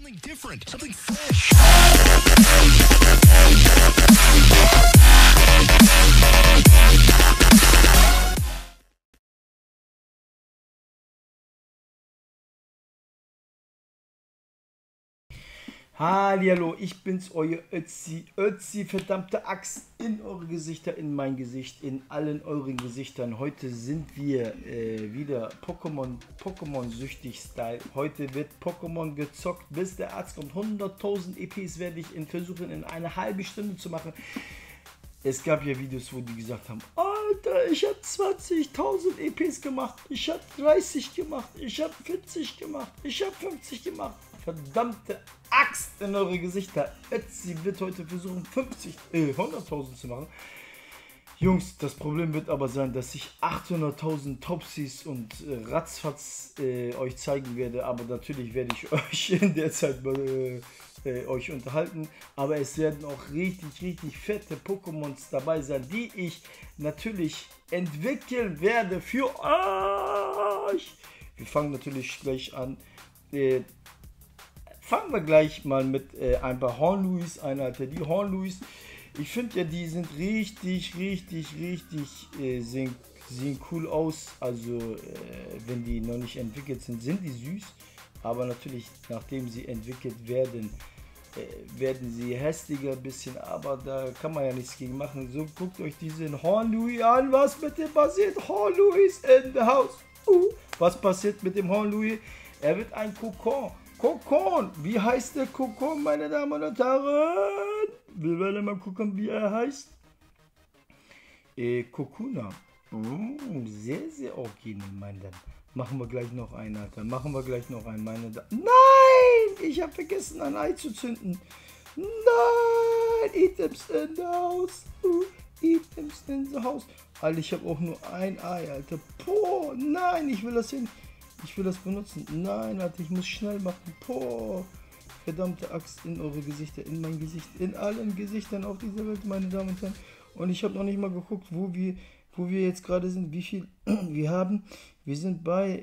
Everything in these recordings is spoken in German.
Something different, something fresh. Hallihallo, ich bin's, euer Ötzi. Ötzi, verdammte Axt, in eure Gesichter, in mein Gesicht, in allen euren Gesichtern. Heute sind wir wieder Pokémon-süchtig Style. Heute wird Pokémon gezockt, bis der Arzt kommt. 100.000 EPs werde ich versuchen in einer halben Stunde zu machen. Es gab ja Videos, wo die gesagt haben, Alter, ich habe 20.000 EPs gemacht, ich habe 30 gemacht, ich habe 40 gemacht, ich habe 50 gemacht. Verdammte Axt in eure Gesichter. Ötzi wird heute versuchen 100.000 zu machen. Jungs, das Problem wird aber sein, dass ich 800.000 Topsies und ratzfatz euch zeigen werde. Aber natürlich werde ich euch in der Zeit euch unterhalten. Aber es werden auch richtig fette Pokémons dabei sein, die ich natürlich entwickeln werde für euch. Wir fangen natürlich gleich an. Fangen wir gleich mal mit ein paar Hornlouis an, Alter. Die Hornlouis, ich finde ja, die sind richtig sehen cool aus. Also, wenn die noch nicht entwickelt sind, sind die süß. Aber natürlich, nachdem sie entwickelt werden, werden sie hässlicher ein bisschen. Aber da kann man ja nichts gegen machen. So, guckt euch diesen Hornlouis an. Was mit dem passiert? Hornlouis in the house. Was passiert mit dem Hornlouis? Er wird ein Kokon. Kokon, wie heißt der Kokon, meine Damen und Herren? Wir werden mal gucken, wie er heißt. Kokuna. Sehr originell, meine Damen. Machen wir gleich noch einen, Alter. Machen wir gleich noch einen, meine Damen. Nein! Ich habe vergessen, ein Ei zu zünden. Nein! Items in the house. Items in the house. Alter, ich habe auch nur ein Ei, Alter. Boah, nein, ich will das hin. Ich will das benutzen. Nein, Alter, ich muss schnell machen. Boah. Verdammte Axt in eure Gesichter, in mein Gesicht, in allen Gesichtern auf dieser Welt, meine Damen und Herren. Und ich habe noch nicht mal geguckt, wo wir jetzt gerade sind, wie viel wir haben. Wir sind bei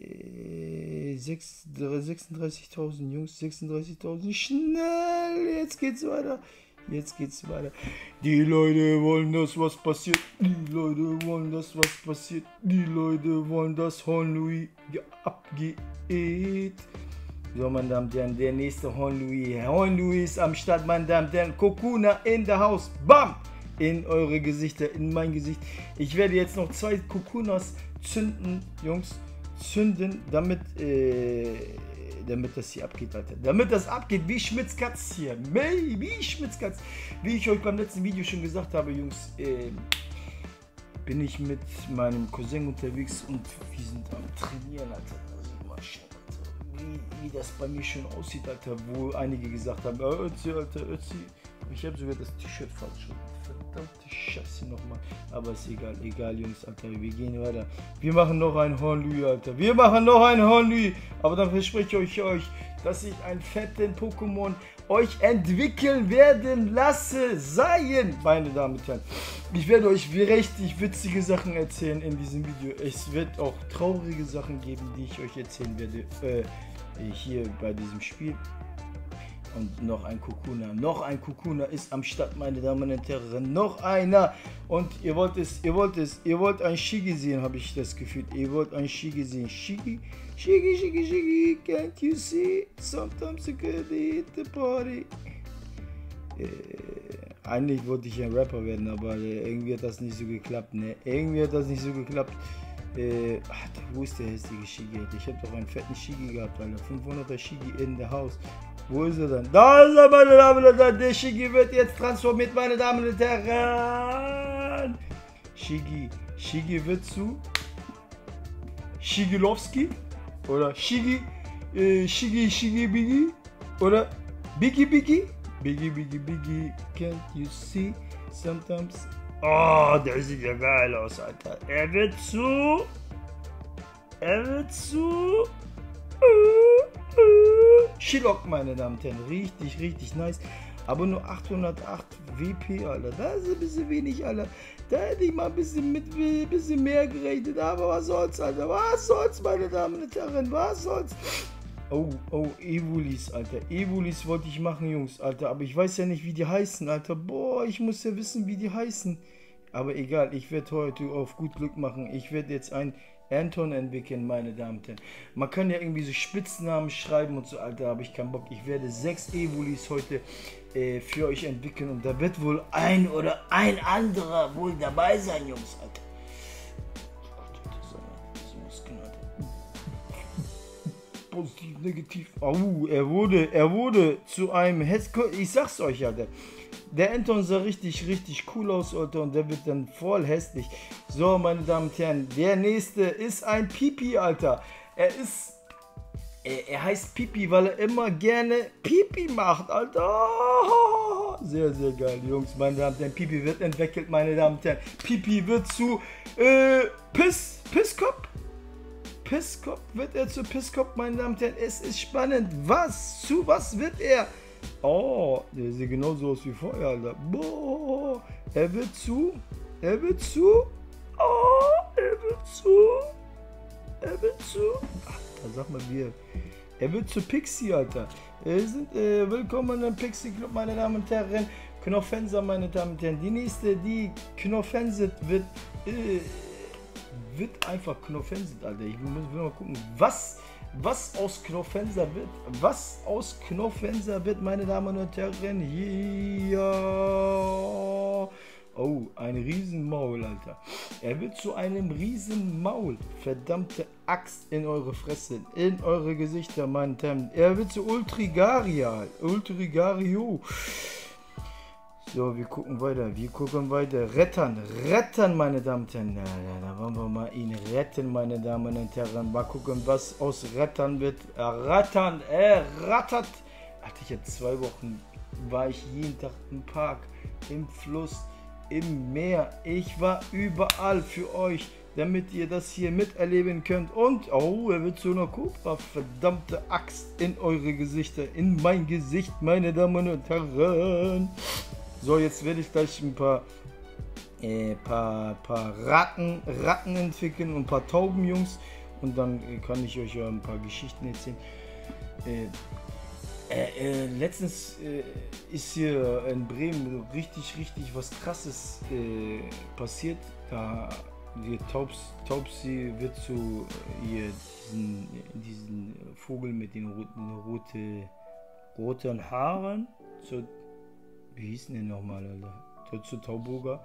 36.000 Jungs, 36.000. Schnell, jetzt geht's weiter. Jetzt geht's weiter. Die Leute wollen, dass was passiert. Die Leute wollen, dass was passiert. Die Leute wollen, dass Hornlouis abgeht. So, meine Damen und Herren, der nächste Hornlouis. Hornlouis ist am Start, meine Damen und Herren. Kokuna in the house. Bam! In eure Gesichter, in mein Gesicht. Ich werde jetzt noch 2 Kokunas zünden, Jungs. Zünden, damit das hier abgeht, Alter. Damit das abgeht, wie Schmitzkatz hier. Wie Schmitzkatz. Wie ich euch beim letzten Video schon gesagt habe, Jungs, bin ich mit meinem Cousin unterwegs und wir sind am Trainieren, Alter. Also mal schauen, Alter. Wie das bei mir schon aussieht, Alter. Wo einige gesagt haben, Ötzi, Alter, Ötzi. Ich habe sogar das T-Shirt falsch. Verdammte Scheiße nochmal. Aber ist egal, Jungs, Alter. Wir gehen weiter. Wir machen noch einen Hornlouis, Alter. Wir machen noch einen Hornlouis. Aber dann verspreche ich euch, dass ich einen fetten Pokémon euch entwickeln werden lasse. Meine Damen und Herren. Ich werde euch richtig witzige Sachen erzählen in diesem Video. Es wird auch traurige Sachen geben, die ich euch erzählen werde. Hier bei diesem Spiel. Und noch ein Kokuna ist am Start, meine Damen und Herren. Noch einer. Und ihr wollt ein Shigi sehen, habe ich das Gefühl. Ihr wollt ein Shigi sehen. Shigi. Can't you see? Sometimes you could hit the party. Eigentlich wollte ich ein Rapper werden, aber irgendwie hat das nicht so geklappt, ne? Wo ist der hässliche Shigi? Ich habe doch einen fetten Shigi gehabt, Alter. 500er Shigi in the house. Wo ist er dann? Da ist er, meine Damen und Herren. Der Shigi wird jetzt transformiert, meine Damen und Herren. Shigi wird zu Shigilowski oder Shigi Biggie oder Biggie. Biggie. Can't you see? Sometimes. Oh, der sieht ja geil aus, Alter. Er wird zu. Shilok, meine Damen und Herren. Richtig nice. Aber nur 808 WP, Alter. Das ist ein bisschen wenig, Alter. Da hätte ich mal ein bisschen mehr gerechnet. Aber was soll's, Alter. Was soll's, meine Damen und Herren. Was soll's. Oh, Evolis, Alter. Evolis wollte ich machen, Jungs, Alter. Aber ich weiß ja nicht, wie die heißen, Alter. Boah, ich muss ja wissen, wie die heißen. Aber egal, ich werde heute auf gut Glück machen. Ich werde jetzt ein Anton entwickeln, meine Damen und Herren. Man kann ja irgendwie so Spitznamen schreiben und so, Alter, habe ich keinen Bock. Ich werde 6 Evolis heute für euch entwickeln. Und da wird wohl ein oder ein anderer wohl dabei sein, Jungs, Alter. Positiv, negativ. Oh, er wurde zu einem ich sag's euch, Alter. Der Anton sah richtig cool aus, Alter, und der wird dann voll hässlich. So, meine Damen und Herren, der nächste ist ein Pipi, Alter. Er heißt Pipi, weil er immer gerne Pipi macht, Alter. Sehr geil, Jungs, meine Damen und Herren. Pipi wird entwickelt, meine Damen und Herren. Pipi wird zu Pisskopf. Pisskopf wird er zu Pisskopf, meine Damen und Herren. Es ist spannend. Was wird er? Oh, der sieht genauso aus wie vorher, Alter. Boah, er wird zu. Alter, sag mal wie. Er wird zu Pixie, Alter. Willkommen im Pixie Club, meine Damen und Herren. Knofenser, meine Damen und Herren. Die nächste, die Knofenset wird einfach Knofenset, Alter. Ich will mal gucken, was aus Knofenser wird. Was aus Knofenser wird, meine Damen und Herren. Ja. Oh, ein Riesenmaul, Alter. Er wird zu einem Riesenmaul. Verdammte Axt in eure Fresse, in eure Gesichter, meine Damen. Er wird zu Ultrigario. So, wir gucken weiter. Rettern, meine Damen und Herren. Da wollen wir mal ihn retten, meine Damen und Herren. Mal gucken, was aus Rettern wird. Rattert. Alter, ich habe 2 Wochen, war ich jeden Tag im Park, im Fluss, im Meer. Ich war überall für euch, damit ihr das hier miterleben könnt. Und, oh, er wird zu einer Kobra. Verdammte Axt in eure Gesichter, in mein Gesicht, meine Damen und Herren. So, jetzt werde ich gleich ein paar Ratten entwickeln und ein paar Tauben, Jungs. Und dann kann ich euch ja ein paar Geschichten erzählen. Letztens ist hier in Bremen richtig was Krasses passiert. Da die Taubsi wird zu diesen Vogel mit den roten Haaren. So, wie hieß denn nochmal, Alter? Zu Tauburger.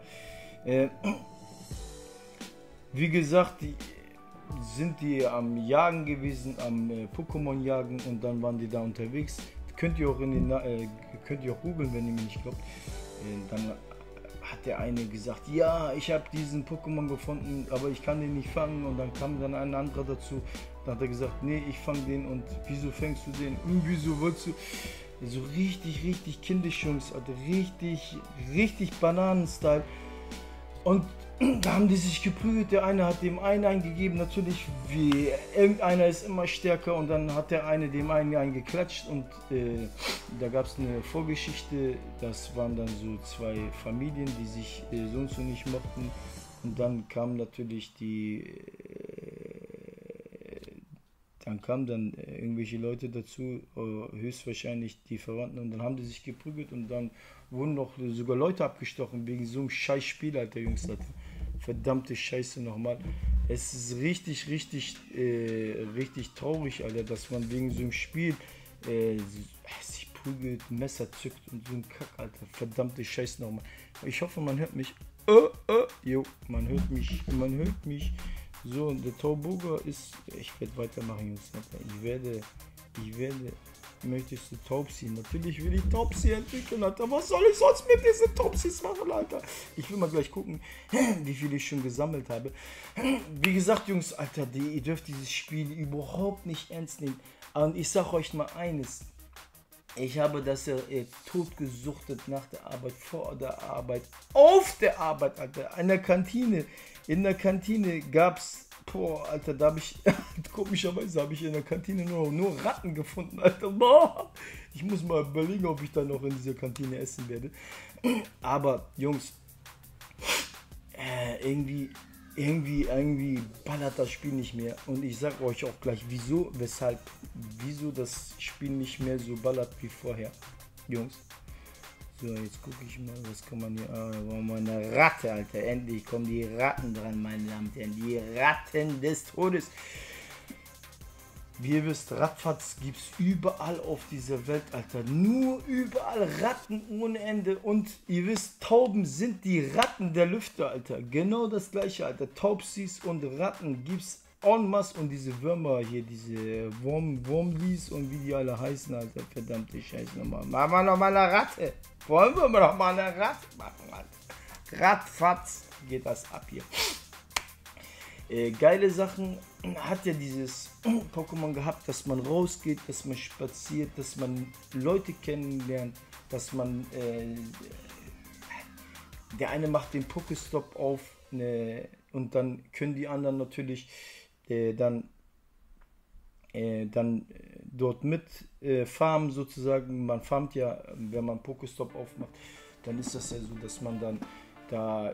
Wie gesagt, sind die am Jagen gewesen, am Pokémon jagen, und dann waren die da unterwegs. Könnt ihr auch googeln, wenn ihr mir nicht glaubt. Dann hat der eine gesagt, ja, ich habe diesen Pokémon gefunden, aber ich kann den nicht fangen. Und dann kam dann ein anderer dazu. Dann hat er gesagt, nee, ich fange den. Und wieso fängst du den? Und wieso wolltest du? So richtig kindisch, Jungs, Alter, richtig Bananen-Style. Und da haben die sich geprügelt, der eine hat dem einen eingegeben, natürlich, wie irgendeiner ist immer stärker, und dann hat der eine dem einen geklatscht, und da gab es eine Vorgeschichte, das waren dann so 2 Familien, die sich so und so nicht mochten, und dann kamen natürlich irgendwelche Leute dazu, höchstwahrscheinlich die Verwandten, und dann haben die sich geprügelt, und dann wurden noch sogar Leute abgestochen wegen so einem scheiß Spiel, Alter, Jungs, Alter. Verdammte Scheiße nochmal. Es ist richtig traurig, Alter, dass man wegen so einem Spiel sich prügelt, Messer zückt und so ein Kack, Alter. Verdammte Scheiße nochmal. Ich hoffe, man hört mich. Man hört mich. So, und der Tauburger ist. Ich werde weitermachen, Jungs. Möchtest du Taubsi? Natürlich will ich Taubsi entwickeln, Alter. Was soll ich sonst mit diesen Taubsis machen, Alter? Ich will mal gleich gucken, wie viel ich schon gesammelt habe. Wie gesagt, Jungs, Alter, ihr dürft dieses Spiel überhaupt nicht ernst nehmen. Und ich sag euch mal eines. Ich habe das ja totgesuchtet nach der Arbeit, vor der Arbeit, auf der Arbeit, Alter. In der Kantine gab's. Boah, Alter, da habe ich, komischerweise habe ich in der Kantine nur Ratten gefunden, Alter. Boah, ich muss mal überlegen, ob ich dann noch in dieser Kantine essen werde. Aber, Jungs, irgendwie, irgendwie ballert das Spiel nicht mehr. Und ich sag euch auch gleich, wieso das Spiel nicht mehr so ballert wie vorher. Jungs. So, jetzt gucke ich mal, was kann man hier. Mal eine Ratte, Alter. Endlich kommen die Ratten dran, meine Damen und Herren. Die Ratten des Todes. Wie ihr wisst, Rattfatz gibt es überall auf dieser Welt, Alter. Nur überall Ratten ohne Ende. Und ihr wisst, Tauben sind die Ratten der Lüfte, Alter. Genau das gleiche, Alter. Taubsis und Ratten gibt es en masse. Und diese Würmer hier, diese Wurmlis und wie die alle heißen, Alter. Verdammte Scheiße nochmal. Machen wir nochmal eine Ratte. Wollen wir noch mal eine Ratte machen, Alter. Rattfatz geht das ab hier. Geile Sachen hat ja dieses Pokémon gehabt, dass man rausgeht, dass man spaziert, dass man Leute kennenlernt, dass man der eine macht den Pokestop auf und dann können die anderen natürlich dann dort mit farmen sozusagen. Man farmt ja, wenn man Pokestop aufmacht, dann ist das ja so, dass man dann da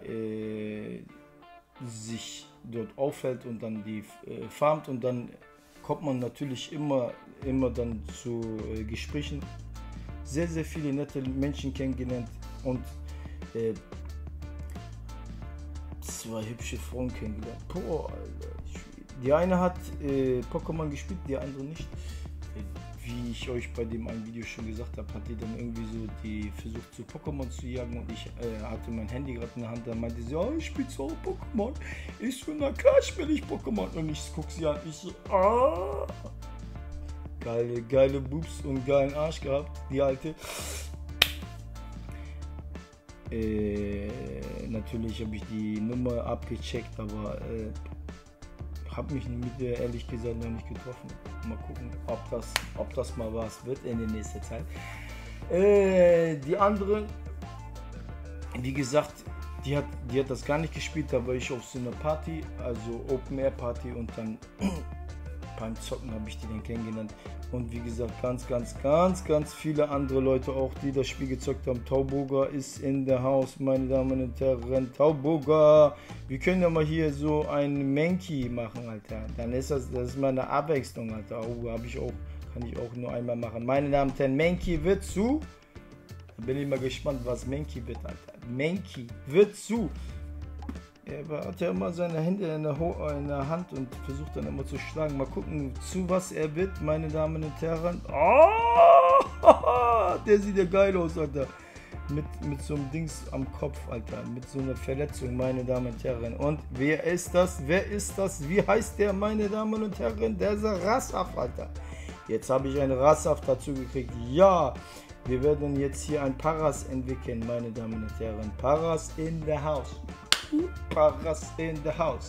sich dort aufhält und dann die farmt und dann kommt man natürlich immer dann zu Gesprächen. Sehr, sehr viele nette Menschen kennengelernt und 2 hübsche Frauen kennengelernt. Boah, Alter. Die eine hat Pokémon gespielt, die andere nicht. Wie ich euch bei dem einen Video schon gesagt habe, hat die dann irgendwie so die versucht zu Pokémon zu jagen und ich hatte mein Handy gerade in der Hand, da meinte sie, oh, ich spiele so Pokémon. Ich so, na klar spiele ich Pokémon und ich gucke sie an, ich so, ah. Geile Boobs und geilen Arsch gehabt, die alte. Natürlich habe ich die Nummer abgecheckt, aber habe mich mit der ehrlich gesagt noch nicht getroffen. Mal gucken, ob das mal was wird in der nächsten Zeit. Die andere, wie gesagt, die hat das gar nicht gespielt. Da war ich auf so einer Party, also Open Air Party, und dann beim Zocken habe ich die dann kennengelernt. Und wie gesagt, ganz viele andere Leute auch, die das Spiel gezockt haben. Tauboga ist in der Haus, meine Damen und Herren. Tauboga, wir können ja mal hier so ein Mankey machen, Alter. Dann ist das ist mal eine Abwechslung, Alter. Oh, kann ich auch nur einmal machen. Meine Damen und Herren, Mankey wird zu. Da bin ich mal gespannt, was Mankey wird, Alter. Mankey wird zu. Er hat ja immer seine Hände in der Hand und versucht dann immer zu schlagen. Mal gucken, zu was er wird, meine Damen und Herren. Oh, der sieht ja geil aus, Alter. Mit so einem Dings am Kopf, Alter. Mit so einer Verletzung, meine Damen und Herren. Und wer ist das? Wie heißt der, meine Damen und Herren? Der ist Rassaf, Alter. Jetzt habe ich einen Rassaf dazu gekriegt. Ja, wir werden jetzt hier ein Paras entwickeln, meine Damen und Herren. Paras in the house. Paras in the house.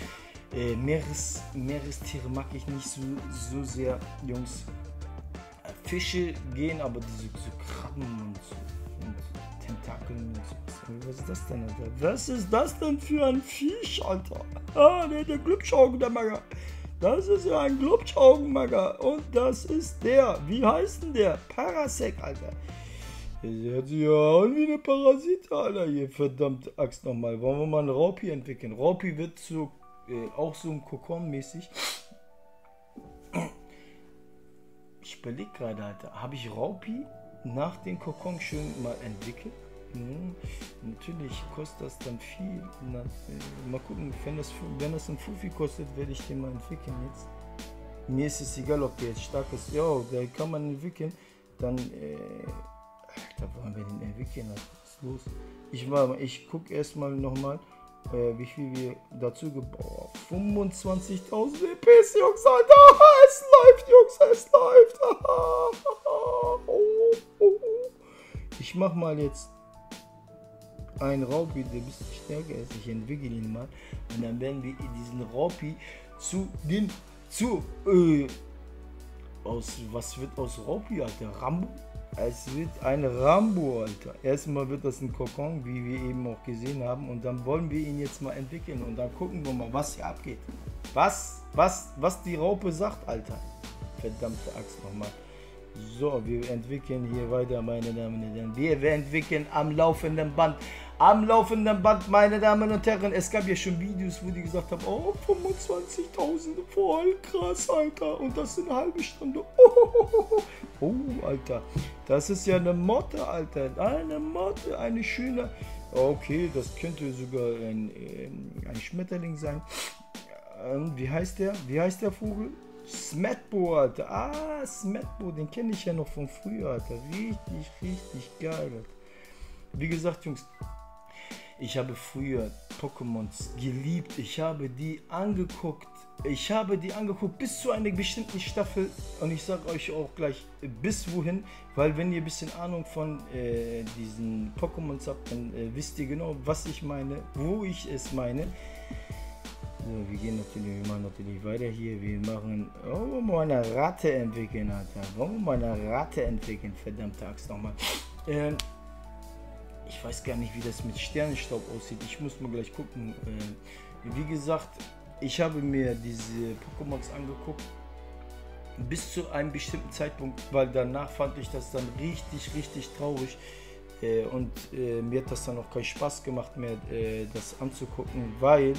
Meerestiere mag ich nicht so sehr, Jungs. Fische gehen, aber diese so Krabben und Tentakeln und so. Was ist das denn, Alter? Was ist das denn für ein Fisch, Alter? Ah, der Glubschaugen, der Mager. Das ist ja ein Glubschaugen-Mager. Und das ist der. Wie heißt denn der? Parasek, Alter. Der hört sich ja an wie eine Parasite, Alter. Hier, verdammte Axt nochmal. Wollen wir mal einen Raupi entwickeln? Raupi wird so, auch so ein Kokon-mäßig. Ich überlege gerade, Alter. Habe ich Raupi nach dem Kokon schön mal entwickelt? Natürlich kostet das dann viel. Mal gucken, wenn das ein Fufi kostet, werde ich den mal entwickeln jetzt. Mir ist es egal, ob der jetzt stark ist. Ja, der kann man entwickeln. Dann, da wollen wir den entwickeln. Was ist los? Ich gucke erstmal nochmal, wie viel wir dazu gebaut haben. 25.000 EPs, Jungs, Alter. Es läuft, Jungs, es läuft. Ich mach mal jetzt ein Raupi, der ein bisschen stärker ist. Ich entwickle ihn mal. Und dann werden wir diesen Raupi was wird aus Raupi, Alter? Rambo? Es wird ein Rambo, Alter. Erstmal wird das ein Kokon, wie wir eben auch gesehen haben. Und dann wollen wir ihn jetzt mal entwickeln. Und dann gucken wir mal, was hier abgeht. Was die Raupe sagt, Alter. Verdammte Axt nochmal. So, wir entwickeln hier weiter, meine Damen und Herren. Wir entwickeln am laufenden Band am laufenden Band, meine Damen und Herren. Es gab ja schon Videos, wo die gesagt haben, oh, 25.000, voll krass, Alter. Und das in einer halben Stunde. Oh, Alter. Das ist ja eine Motte, Alter. Eine Motte, eine schöne. Okay, das könnte sogar ein Schmetterling sein. Wie heißt der? Wie heißt der Vogel? Smetbo, Alter. Ah, Smetbo, den kenne ich ja noch von früher, Alter. Richtig, richtig geil, Alter. Wie gesagt, Jungs, ich habe früher Pokémons geliebt. Ich habe die angeguckt. Bis zu einer bestimmten Staffel. Und ich sage euch auch gleich bis wohin. Weil wenn ihr ein bisschen Ahnung von diesen Pokémons habt, dann wisst ihr genau, was ich meine, wo ich es meine. So, wir machen natürlich weiter hier. Wir machen, wollen wir mal eine Ratte entwickeln, Alter. Verdammte Axt nochmal. Ich weiß gar nicht, wie das mit Sternenstaub aussieht. Ich muss mal gleich gucken. Wie gesagt, ich habe mir diese Pokémons angeguckt. Bis zu einem bestimmten Zeitpunkt, weil danach fand ich das dann richtig, richtig traurig. Und mir hat das dann auch keinen Spaß gemacht mehr, das anzugucken, weil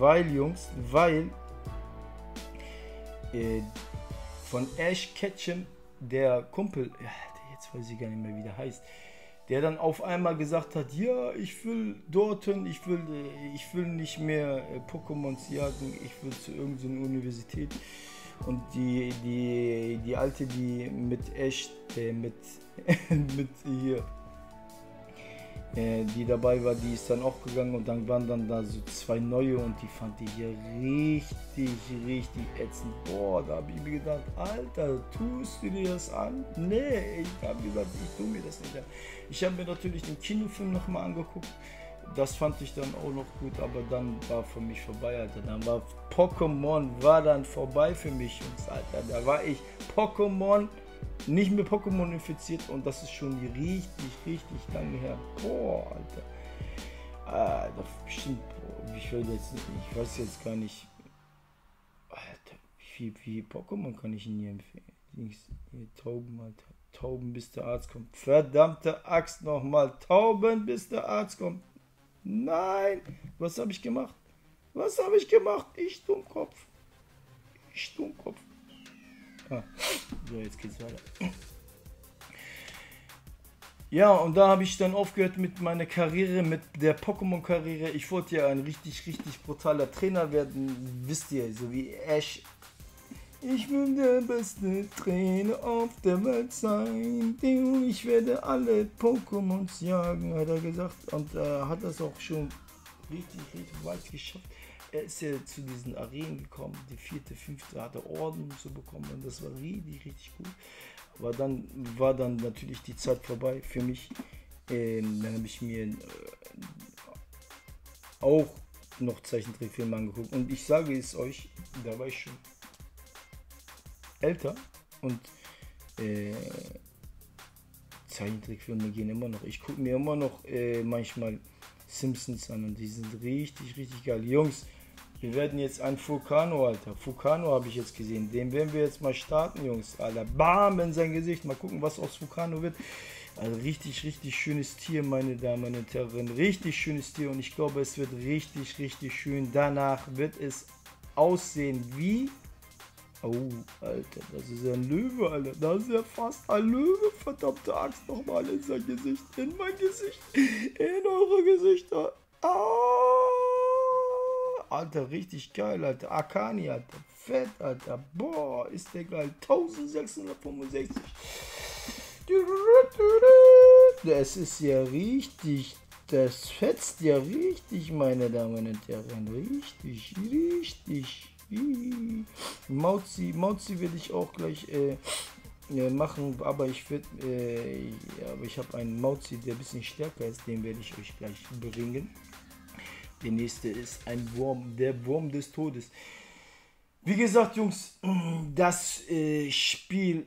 von Ash Ketchum, der Kumpel, jetzt weiß ich gar nicht mehr, wie der heißt, der dann auf einmal gesagt hat, ja, ich will dorthin, ich will nicht mehr Pokémons jagen, ich will zu irgendeiner Universität. Und die alte, die mit Ash, mit hier, die dabei war, die ist dann auch gegangen und dann waren dann da so zwei neue und die fand ich hier richtig, richtig ätzend. Boah, da habe ich mir gedacht, Alter, tust du dir das an? Nee, ich habe gesagt, ich tue mir das nicht an. Ich habe mir natürlich den Kinofilm nochmal angeguckt, das fand ich dann auch noch gut, aber dann war für mich vorbei, Alter. Dann war Pokémon dann vorbei für mich, Jungs, Alter. Da war ich nicht mehr Pokémon infiziert und das ist schon richtig, richtig lange her. Boah, Alter. Das bestimmt, ich weiß jetzt gar nicht, Alter, wie viel Pokémon kann ich Ihnen hier empfehlen? Hier, Tauben, Alter. Tauben, bis der Arzt kommt. Verdammte Axt nochmal. Tauben, bis der Arzt kommt. Nein. Was habe ich gemacht? Ich Dummkopf. So, jetzt geht's weiter. Ja, und da habe ich dann aufgehört mit meiner Karriere, mit der Pokémon-Karriere. Ich wollte ja ein richtig, richtig brutaler Trainer werden, wisst ihr, so wie Ash. Ich will der beste Trainer auf der Welt sein. Ich werde alle Pokémons jagen, hat er gesagt. Und hat das auch schon richtig, richtig weit geschafft. Er ist ja zu diesen Arenen gekommen, die 4., 5. hat er Orden zu bekommen und das war richtig, richtig gut. Aber dann war dann natürlich die Zeit vorbei für mich. Dann habe ich mir auch noch Zeichentrickfilme angeguckt und ich sage es euch, da war ich schon älter und Zeichentrickfilme gehen immer noch. Ich gucke mir immer noch manchmal Simpsons an und die sind richtig, richtig geil. Jungs, wir werden jetzt ein Furcano, Alter. Furcano habe ich jetzt gesehen. Den werden wir jetzt mal starten, Jungs. Alter, bam in sein Gesicht. Mal gucken, was aus Furcano wird. Also richtig, richtig schönes Tier, meine Damen und Herren. Richtig schönes Tier und ich glaube, es wird richtig, richtig schön. Danach wird es aussehen wie... Oh, Alter, das ist ja ein Löwe, Alter. Das ist ja fast ein Löwe. Verdammte Axt, nochmal in sein Gesicht. In mein Gesicht. In eure Gesichter. Alter, richtig geil, Alter. Akani, Alter. Fett, Alter. Boah, ist der geil. 1665. Das ist ja richtig. Das fetzt ja richtig, meine Damen und Herren. Richtig, richtig. Mauzi werde ich auch gleich machen, aber ich habe einen Mauzi, der ein bisschen stärker ist, den werde ich euch gleich bringen. Der nächste ist ein Wurm, der Wurm des Todes. Wie gesagt, Jungs, das Spiel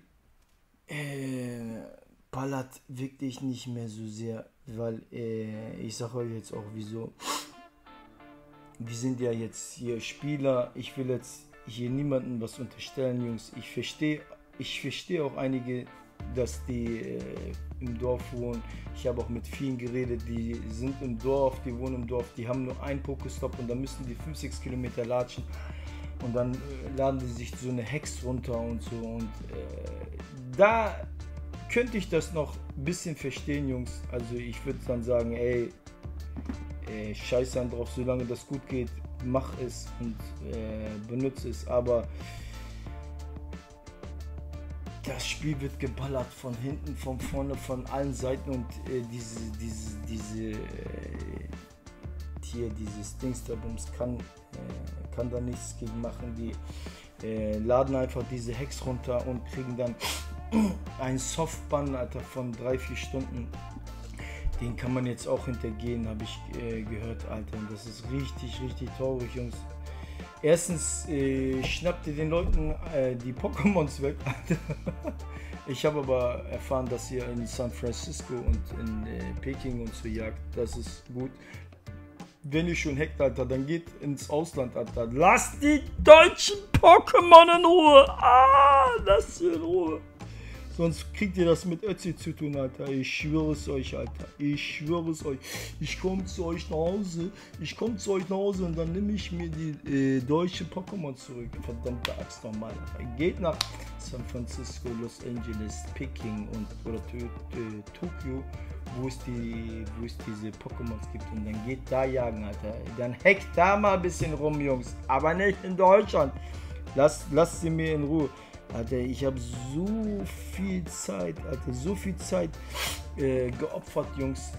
ballert wirklich nicht mehr so sehr, weil ich sage euch jetzt auch wieso. Wir sind ja jetzt hier Spieler. Ich will jetzt hier niemandem was unterstellen, Jungs. Ich verstehe auch einige, dass die im Dorf wohnen. Ich habe auch mit vielen geredet, die sind im Dorf, die wohnen im Dorf, die haben nur einen Pokestop und dann müssen die 5-6 Kilometer latschen und dann laden die sich so eine Hex runter und so und da könnte ich das noch ein bisschen verstehen, Jungs. Also ich würde dann sagen, ey, scheiß dann drauf, solange das gut geht, mach es und benutze es, aber das Spiel wird geballert von hinten, von vorne, von allen Seiten und dieses Dingsterbums kann da nichts gegen machen. Die laden einfach diese Hex runter und kriegen dann einen Softban, Alter, von 3-4 Stunden. Den kann man jetzt auch hintergehen, habe ich gehört, Alter. Und das ist richtig, richtig traurig, Jungs. Erstens schnappt ihr den Leuten die Pokémons weg, Alter. Ich habe aber erfahren, dass ihr in San Francisco und in Peking und so jagt. Das ist gut. Wenn ihr schon hackt, Alter, dann geht ins Ausland, Alter. Lasst die deutschen Pokémon in Ruhe. Lasst sie in Ruhe. Sonst kriegt ihr das mit Ötzi zu tun, Alter. Ich schwöre es euch, Alter. Ich schwöre es euch. Ich komme zu euch nach Hause. Und dann nehme ich mir die deutsche Pokémon zurück. Verdammte Axt nochmal, Alter. Geht nach San Francisco, Los Angeles, Peking oder Tokio, wo es diese Pokémons gibt. Und dann geht da jagen, Alter. Dann hackt da mal ein bisschen rum, Jungs. Aber nicht in Deutschland. Lasst sie mir in Ruhe. Alter, ich habe so viel Zeit geopfert, Jungs,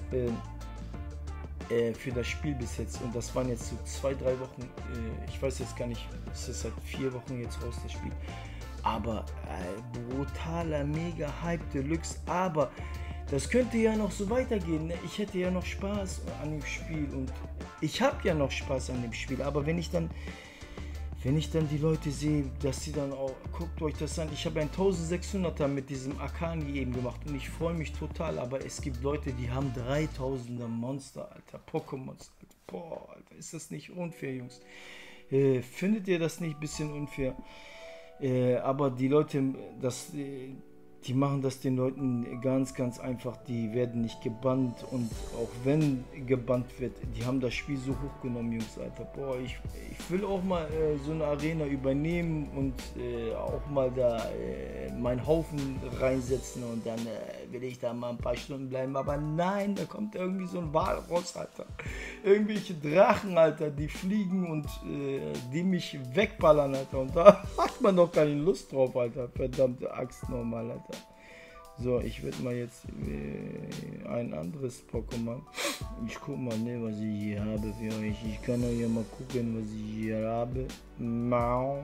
für das Spiel bis jetzt. Und das waren jetzt so 2-3 Wochen, ich weiß jetzt gar nicht, es ist seit 4 Wochen jetzt raus, das Spiel. Aber brutaler, mega Hype Deluxe, aber das könnte ja noch so weitergehen, ne? Ich hätte ja noch Spaß an dem Spiel und ich habe ja noch Spaß an dem Spiel, aber wenn ich dann die Leute sehe, dass sie dann auch, guckt euch das an, ich habe ein 1600er mit diesem Akani eben gemacht und ich freue mich total, aber es gibt Leute, die haben 3000er Monster, Alter, Pokémons, boah, Alter, ist das nicht unfair, Jungs? Findet ihr das nicht ein bisschen unfair? Aber die Leute, die machen das den Leuten ganz, ganz einfach. Die werden nicht gebannt und auch wenn gebannt wird, die haben das Spiel so hochgenommen, Jungs, Alter. Boah, ich will auch mal so eine Arena übernehmen und auch mal da meinen Haufen reinsetzen und dann will ich da mal ein paar Stunden bleiben. Aber nein, da kommt irgendwie so ein Wal raus, Alter. Irgendwelche Drachen, Alter, die fliegen und die mich wegballern, Alter. Und da hat man doch keine Lust drauf, Alter. Verdammte Axt nochmal, Alter. So, ich werde mal jetzt ein anderes Pokémon. Ich guck mal, ne, was ich hier habe für euch. Ich kann euch ja mal gucken, was ich hier habe. Mau.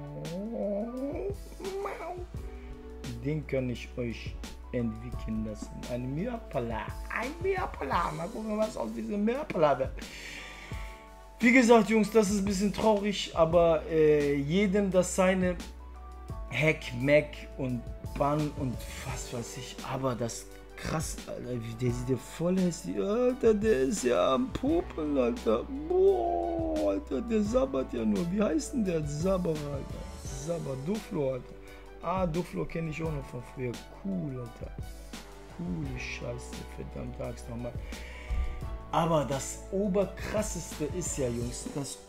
Den kann ich euch entwickeln lassen. Ein Mirpala. Mal gucken, was aus diesem Mirpala wird. Wie gesagt, Jungs, das ist ein bisschen traurig, aber jedem das seine. Hack, Mac und Bann und was weiß ich, aber das krass, Alter, der sieht ja voll hässlich, Alter, der ist ja am Popeln, Alter, boah, Alter, der sabbert ja nur, wie heißt denn der Sabber, Alter, Duflo, Alter, Duflo kenne ich auch noch von früher, cool, Alter, coole Scheiße, verdammt, sag's nochmal. Aber das Oberkrasseste ist ja, Jungs,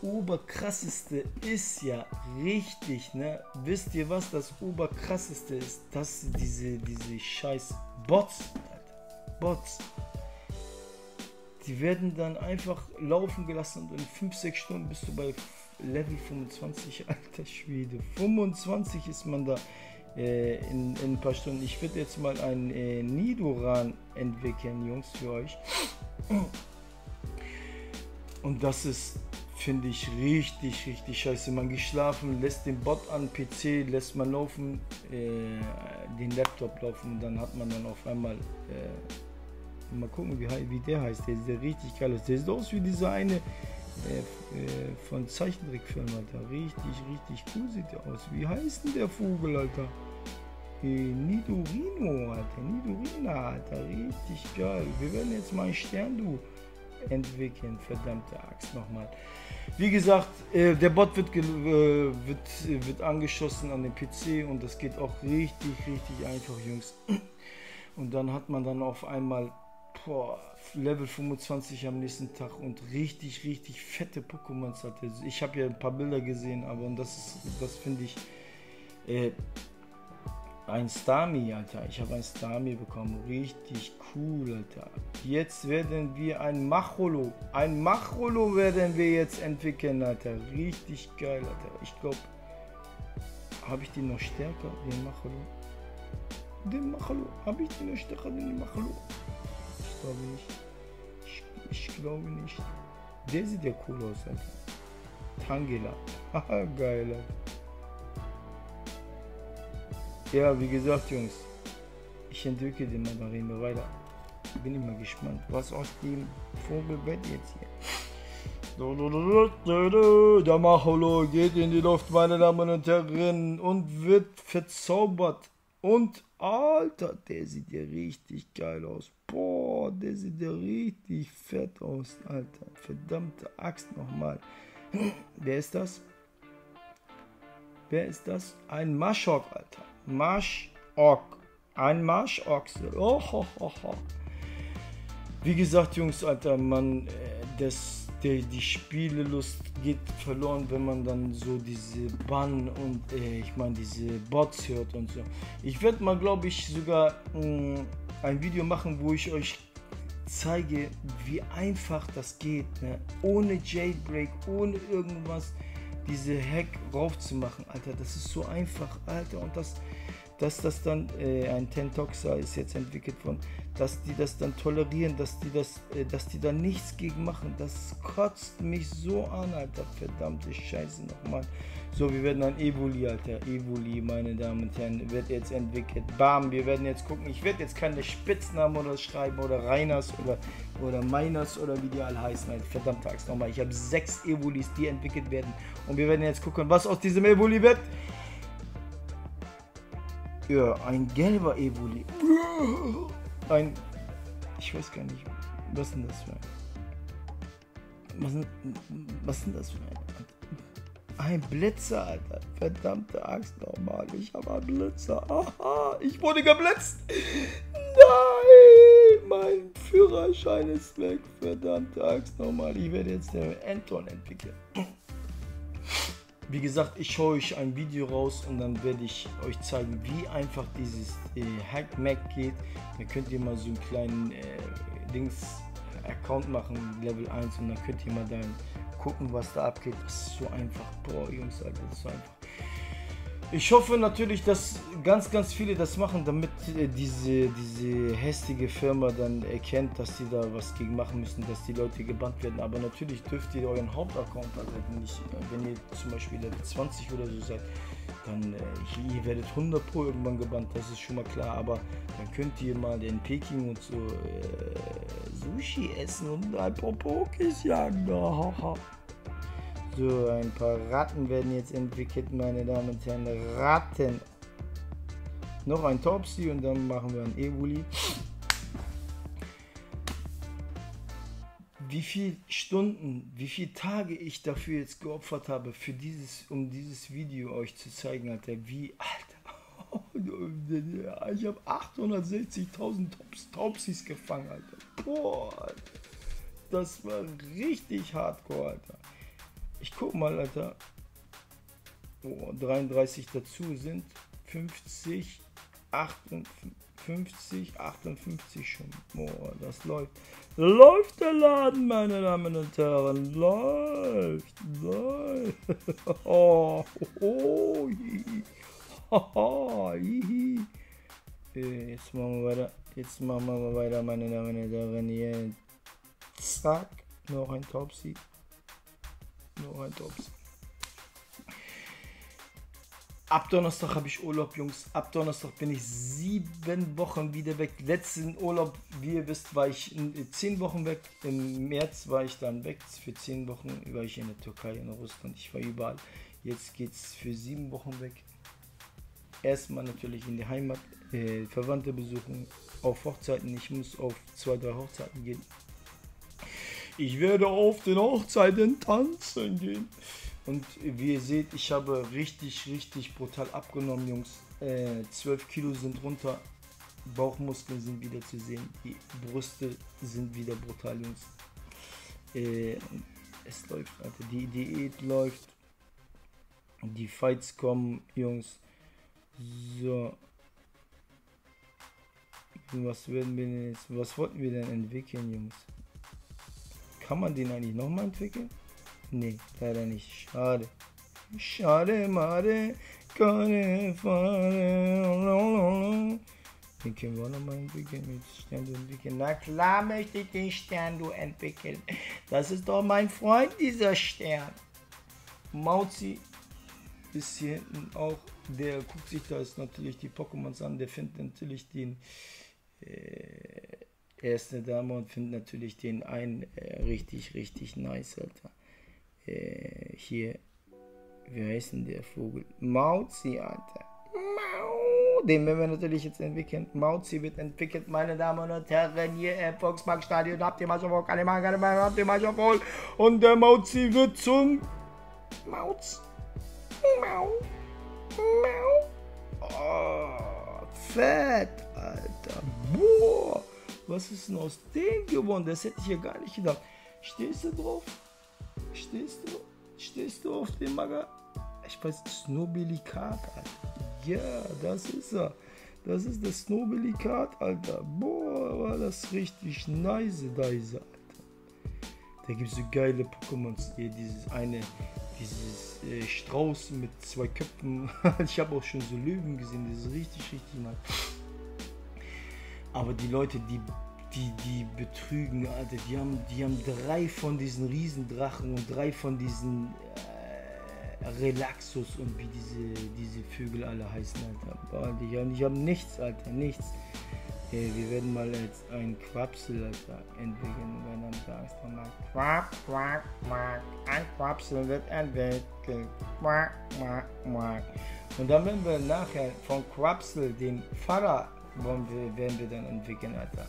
richtig, ne? Wisst ihr, was das Oberkrasseste ist? Dass diese scheiß Bots, die werden dann einfach laufen gelassen und in 5-6 Stunden bist du bei Level 25, alter Schwede. 25 ist man da in ein paar Stunden. Ich werde jetzt mal einen Nidoran entwickeln, Jungs, für euch. Und das ist, finde ich, richtig, richtig scheiße. Man geschlafen, lässt den Bot an, PC lässt man laufen, den Laptop laufen und dann hat man dann auf einmal, mal gucken, wie der heißt. Der sieht richtig geil aus. Der sieht aus wie dieser eine von Zeichentrickfilm, Alter. Richtig, richtig cool sieht der aus. Wie heißt denn der Vogel, Alter? Nidorino, Alter. Richtig geil. Wir werden jetzt mal einen Stern, entwickeln, verdammte Axt nochmal. Wie gesagt, der Bot wird angeschossen an den PC und das geht auch richtig, richtig einfach, Jungs. Und dann hat man dann auf einmal Level 25 am nächsten Tag und richtig, richtig fette Pokémons hatte. Ich habe ja ein paar Bilder gesehen, aber das finde ich ein Starmie, Alter. Ich habe ein Starmie bekommen. Richtig cool, Alter. Jetzt werden wir ein Macholo. Ein Macholo werden wir jetzt entwickeln, Alter. Richtig geil, Alter. Ich glaube, habe ich den noch stärker, den Macholo? Den Macholo. Habe ich den noch stärker, den Macholo? Ich glaube nicht. Ich glaube nicht. Der sieht ja cool aus, Alter. Tangela. Haha, geil, Alter. Ja, wie gesagt, Jungs, ich entwickle den mal, da reden wir weiter. Bin ich mal gespannt, was aus dem Vogel wird jetzt hier. Der Macholo geht in die Luft, meine Damen und Herren, und wird verzaubert. Und, Alter, der sieht ja richtig geil aus. Boah, der sieht ja richtig fett aus, Alter. Verdammte Axt nochmal. Wer ist das? Wer ist das? Ein Maschok, Alter. Maschok. Ein Marschochse. Oh. Wie gesagt, Jungs, Alter, die Spielelust geht verloren, wenn man dann so diese Bann und diese Bots hört und so. Ich werde mal, glaube ich, sogar ein Video machen, wo ich euch zeige, wie einfach das geht, ne? Ohne Jailbreak, ohne irgendwas, diese Hack raufzumachen, Alter. Das ist so einfach, Alter. Und dass das dann, ein Tentoxer ist jetzt entwickelt worden, dass die das dann tolerieren, dass die da nichts gegen machen. Das kotzt mich so an, Alter. Verdammte Scheiße nochmal. So, wir werden ein Evoli, Alter. Evoli, meine Damen und Herren, wird jetzt entwickelt. Bam, wir werden jetzt gucken. Ich werde jetzt keine Spitznamen oder schreiben oder Reiners oder Miners oder wie die alle heißen, Alter. Verdammte Axt nochmal. Ich habe 6 Evolis, die entwickelt werden. Und wir werden jetzt gucken, was aus diesem Evoli wird. Ja, ein gelber Evoli. Ich weiß gar nicht, was ist denn das für ein? Was ist denn das für ein? Ein Blitzer, Alter. Verdammte Axt nochmal. Ich habe einen Blitzer. Aha, ich wurde geblitzt. Nein, mein Führerschein ist weg. Verdammte Axt nochmal. Ich werde jetzt den Anton entwickeln. Wie gesagt, ich schaue euch ein Video raus und dann werde ich euch zeigen, wie einfach dieses Hack-Mac geht. Dann könnt ihr mal so einen kleinen Account machen, Level 1, und dann könnt ihr mal dann gucken, was da abgeht. Das ist so einfach. Boah, Jungs, Alter, das ist so einfach. Ich hoffe natürlich, dass ganz, ganz viele das machen, damit diese hässliche Firma dann erkennt, dass die da was gegen machen müssen, dass die Leute gebannt werden. Aber natürlich dürft ihr euren Hauptaccount, also wenn ihr zum Beispiel Level 20 oder so seid, dann ihr werdet 100 Pro irgendwann gebannt, das ist schon mal klar. Aber dann könnt ihr mal in Peking und so Sushi essen und ein paar Pokés jagen. So, ein paar Ratten werden jetzt entwickelt, meine Damen und Herren. Ratten. Noch ein Topsy und dann machen wir ein Evoli. Wie viele Stunden, wie viele Tage ich dafür jetzt geopfert habe, um dieses Video euch zu zeigen, Alter. Alter. Ich habe 860.000 Topsys gefangen, Alter. Boah, Alter. Das war richtig hardcore, Alter. Ich guck mal, Alter. Oh, 33 dazu sind 50, 58 schon. Boah, das läuft. Läuft der Laden, meine Damen und Herren. Läuft. Oh, Jetzt machen wir weiter, meine Damen und Herren. Hier. Zack. Noch ein Topsy. Ab Donnerstag habe ich Urlaub, Jungs. Ab Donnerstag bin ich 7 Wochen wieder weg. Letzten Urlaub, wie ihr wisst, war ich 10 Wochen weg. Im März war ich dann weg. Für 10 Wochen war ich in der Türkei, in Russland. Ich war überall. Jetzt geht es für 7 Wochen weg. Erstmal natürlich in die Heimat, Verwandte besuchen, auf Hochzeiten. Ich muss auf 2, 3 Hochzeiten gehen. Ich werde auf den Hochzeiten tanzen gehen. Und wie ihr seht, ich habe richtig brutal abgenommen, Jungs. 12 Kilo sind runter. Bauchmuskeln sind wieder zu sehen. Die Brüste sind wieder brutal, Jungs. Es läuft, Alter. Die Diät läuft. Die Fights kommen, Jungs. So. Was wollten wir denn entwickeln, Jungs? Kann man den eigentlich nochmal entwickeln? Nee, leider nicht. Schade. Schade, Made. Keine Fahne. Den können wir auch nochmal entwickeln, mit Stern entwickeln. Na klar möchte ich den Stern entwickeln. Das ist doch mein Freund, dieser Stern. Mauzi ist hier hinten auch. Der guckt sich da jetzt natürlich die Pokémons an. Der findet natürlich den. Er ist eine Dame und findet natürlich den einen richtig, richtig nice, Alter. Hier. Wie heißt denn der Vogel? Mauzi, Alter. Den werden wir natürlich jetzt entwickeln. Mauzi wird entwickelt, meine Damen und Herren, hier im Volksparkstadion. Habt ihr mal schon voll, habt ihr mal schon voll. Und der Mauzi wird zum Mauz. Mau. Mau. Oh, fett, Alter. Boah. Was ist denn aus dem geworden? Das hätte ich ja gar nicht gedacht. Stehst du drauf? Stehst du auf dem Maga? Ich weiß, Snobelikat, Alter. Ja, das ist er. Das ist der Snobelikat, Alter. Boah, war das richtig nice, Alter. Da gibt es so geile Pokémons. Hier dieses Strauß mit 2 Köpfen. Ich habe auch schon so Löwen gesehen. Das ist richtig, richtig nice. Aber die Leute, die betrügen, Alter. Die haben 3 von diesen Riesendrachen und 3 von diesen Relaxus und wie diese Vögel alle heißen, Alter. Boah, die haben nichts, Alter, nichts. Wir werden mal jetzt einen Quapsel, Alter, entwickeln. Wenn dann sagst du mal Quack, Quack, Quack. Ein Quapsel wird entwickelt. Quack, Quack, Quack. Und dann werden wir nachher von Quapsel den Pfarrer werden wir dann entwickeln, Alter.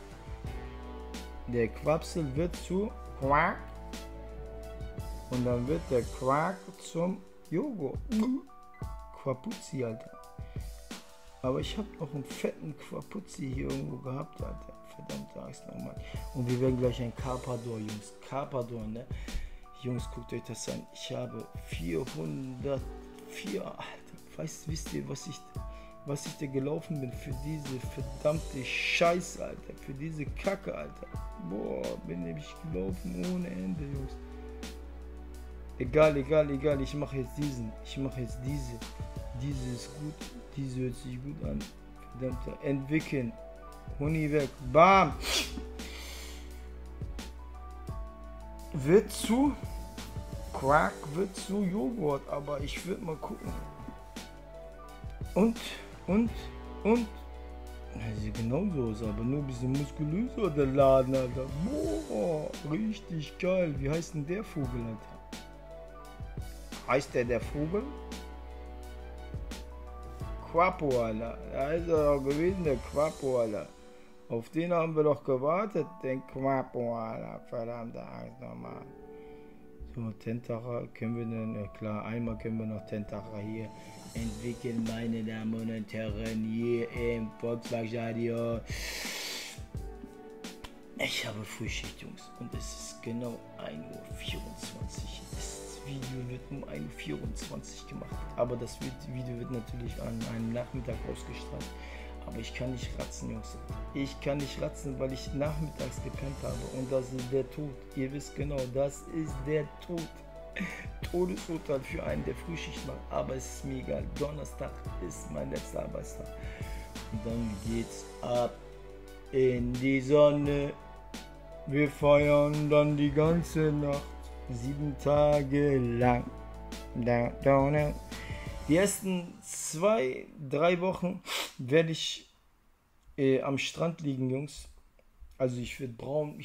Der Quapsel wird zu Quack. Und dann wird der Quark zum Joghurt. Quapuzzi, Alter. Aber ich habe noch einen fetten Quapuzzi hier irgendwo gehabt, Alter. Verdammte Axt nochmal. Und wir werden gleich ein Carpador, Jungs. Carpador, ne? Jungs, guckt euch das an. Ich habe 404, Alter. Wisst ihr, was ich da gelaufen bin für diese verdammte Scheiße, Alter. Für diese Kacke, Alter. Boah, bin nämlich gelaufen ohne Ende, Jungs. Egal, ich mache jetzt diese. Diese ist gut, diese hört sich gut an. Verdammter, entwickeln. Huni weg, bam! Quark wird zu Joghurt, aber ich würde mal gucken. Und? Sieht genauso aus, aber nur ein bisschen muskulöser, der Laden, Alter. Boah, richtig geil. Wie heißt denn der Vogel, Alter? Heißt der Vogel? Quapo, Alter. Da ist er doch gewesen, der Quapo, Alter. Auf den haben wir doch gewartet, den Quapo, Alter. Verdammte Angst nochmal. So, Tentacha können wir dann, ja klar, einmal können wir noch Tentacha hier entwickeln, meine Damen und Herren, hier im Volksparkstadion. Ich habe Frühschicht, Jungs, und es ist genau 1:24 Uhr. Das Video wird um 1:24 Uhr gemacht, aber das Video wird natürlich an einem Nachmittag ausgestrahlt. Aber ich kann nicht ratzen, Jungs. Ich kann nicht ratzen, weil ich nachmittags gepennt habe. Und das ist der Tod. Ihr wisst genau, das ist der Tod. Todesurteil für einen, der Frühschicht macht. Aber es ist mir egal. Donnerstag ist mein letzter Arbeitstag. Und dann geht's ab in die Sonne. Wir feiern dann die ganze Nacht. 7 Tage lang. Die ersten 2-3 Wochen werde ich am Strand liegen, Jungs. Also ich werde braun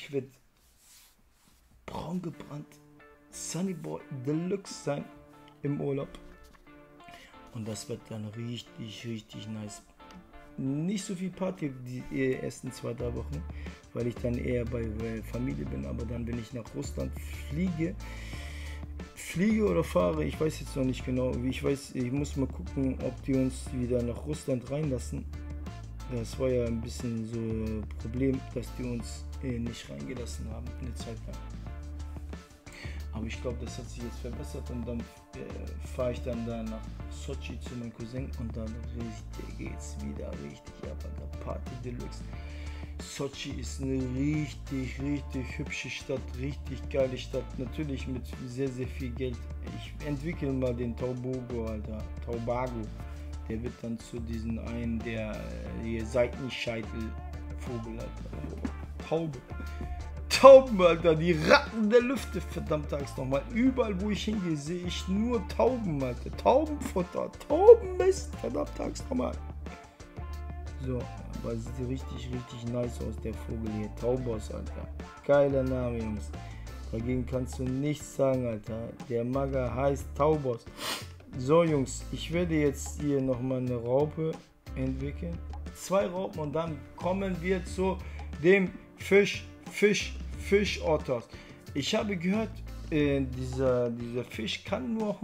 gebrannt, Sunnyboy Deluxe sein im Urlaub. Und das wird dann richtig, richtig nice. Nicht so viel Party die ersten 2-3 Wochen, weil ich dann eher bei Familie bin. Aber dann, wenn ich nach Russland fliege oder fahre, ich weiß jetzt noch nicht genau. Ich muss mal gucken, ob die uns wieder nach Russland reinlassen. Das war ja ein bisschen so ein Problem, dass die uns nicht reingelassen haben eine Zeit lang. Aber ich glaube, das hat sich jetzt verbessert und dann fahre ich dann da nach Sochi zu meinem Cousin und dann geht's wieder richtig ab an der Party Deluxe. Sochi ist eine richtig hübsche Stadt, richtig geile Stadt, natürlich mit sehr viel Geld. Ich entwickle mal den Tobago, Alter, Tobago. Der wird dann zu diesen einen, der hier Seitenscheitel-Vogel, Alter. Taube. Tauben, Alter, die Ratten der Lüfte, verdammte Axt nochmal. Überall, wo ich hingehe, sehe ich nur Tauben, Alter. Taubenfutter, Taubenmist, verdammte Axt nochmal. So, aber sieht richtig nice aus, der Vogel hier. Taubos, Alter. Geiler Name, Jungs. Dagegen kannst du nichts sagen, Alter. Der Magger heißt Taubos. So, Jungs, ich werde jetzt hier nochmal eine Raupe entwickeln. 2 Raupen und dann kommen wir zu dem Fischotters. Ich habe gehört, dieser Fisch kann nur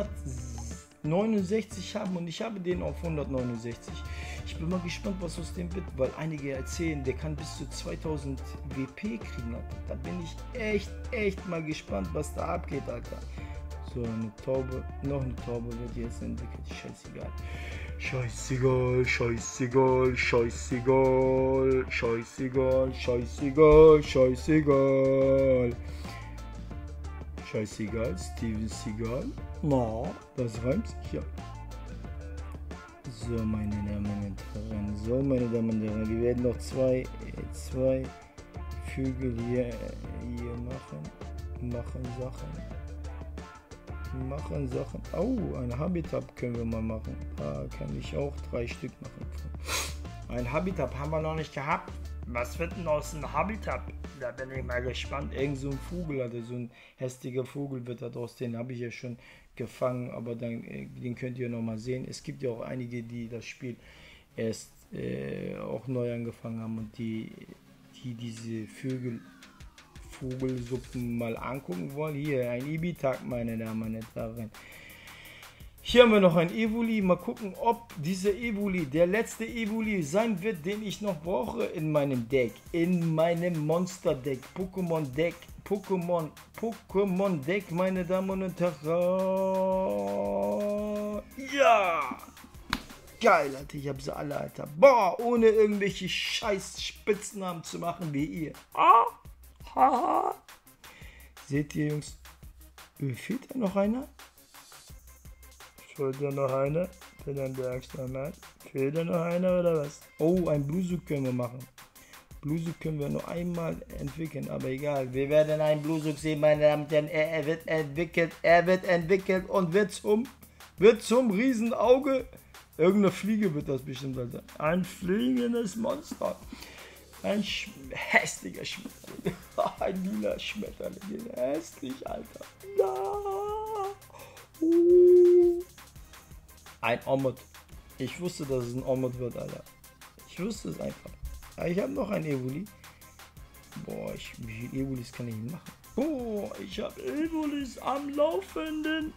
169 haben und ich habe den auf 169. Ich bin mal gespannt, was aus dem wird, weil einige erzählen, der kann bis zu 2000 WP kriegen, Alter. Da bin ich echt mal gespannt, was da abgeht, Alter. So, eine Taube, noch eine Taube wird jetzt entwickelt, scheißegal. Scheißegal. Scheißegal, Steven Seagal. No, das reimt sich ja. So, meine Damen und Herren, wir werden noch zwei Vögel hier machen Sachen. Oh, ein Habitat können wir mal machen. Da kann ich auch 3 Stück machen. Ein Habitat haben wir noch nicht gehabt. Was wird denn aus dem Habitat? Da bin ich mal gespannt. Irgend so ein Vogel, also so ein hässlicher Vogel wird daraus. Den habe ich ja schon gefangen, aber dann, den könnt ihr noch mal sehen. Es gibt ja auch einige, die das Spiel erst auch neu angefangen haben und die diese Vogelsuppen mal angucken wollen. Hier ein Ibitak, meine Damen und Herren. Hier haben wir noch ein Evoli. Mal gucken, ob dieser Evoli der letzte Evoli sein wird, den ich noch brauche in meinem Deck. In meinem Monster-Deck. Pokémon-Deck, meine Damen und Herren. Ja! Geil, Alter. Ich habe sie alle, Alter. Boah, ohne irgendwelche scheiß Spitznamen zu machen wie ihr. Seht ihr, Jungs? Fehlt da noch einer? Fehlt da noch einer? Fehlt da noch einer oder was? Oh, ein Blusuk können wir machen. Blusuk können wir nur einmal entwickeln, aber egal. Wir werden einen Blusuk sehen, meine Damen und Herren. Er wird entwickelt und wird zum Riesenauge. Irgendeine Fliege wird das bestimmt, Alter. Ein fliegendes Monster. Ein hässlicher Schmetterling. Ein lila Schmetterling. Hässlich, Alter. Ein Omot. Ich wusste, dass es ein Omot wird, Alter. Ich wusste es einfach. Aber ich habe noch ein Evoli. Boah, wie viele Evolis kann ich machen? Oh, ich habe Evolis am laufenden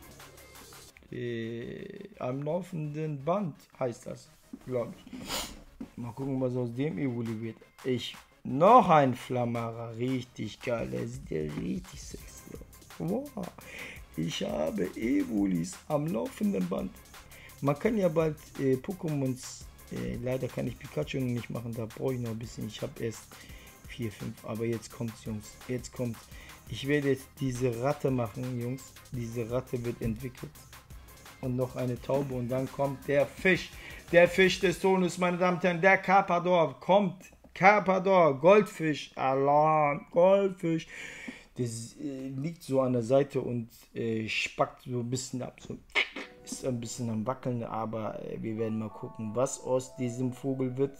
Band, heißt das, glaube ich. Mal gucken, was aus dem Evoli wird. Noch ein Flammara, richtig geil. Der sieht ja richtig sexy aus. Wow. Ich habe Evolis am laufenden Band. Man kann ja bald Pokémons, leider kann ich Pikachu noch nicht machen, da brauche ich noch ein bisschen. Ich habe erst 4, 5, aber jetzt kommt's, Jungs. Jetzt kommt's. Ich werde jetzt diese Ratte machen, Jungs. Diese Ratte wird entwickelt. Und noch eine Taube und dann kommt der Fisch. Der Fisch des Todes, meine Damen und Herren. Der Carpador kommt. Carpador, Goldfisch. Alarm, Goldfisch. Das liegt so an der Seite und spackt so ein bisschen ab. So. Ist ein bisschen am Wackeln, aber wir werden mal gucken, was aus diesem Vogel wird.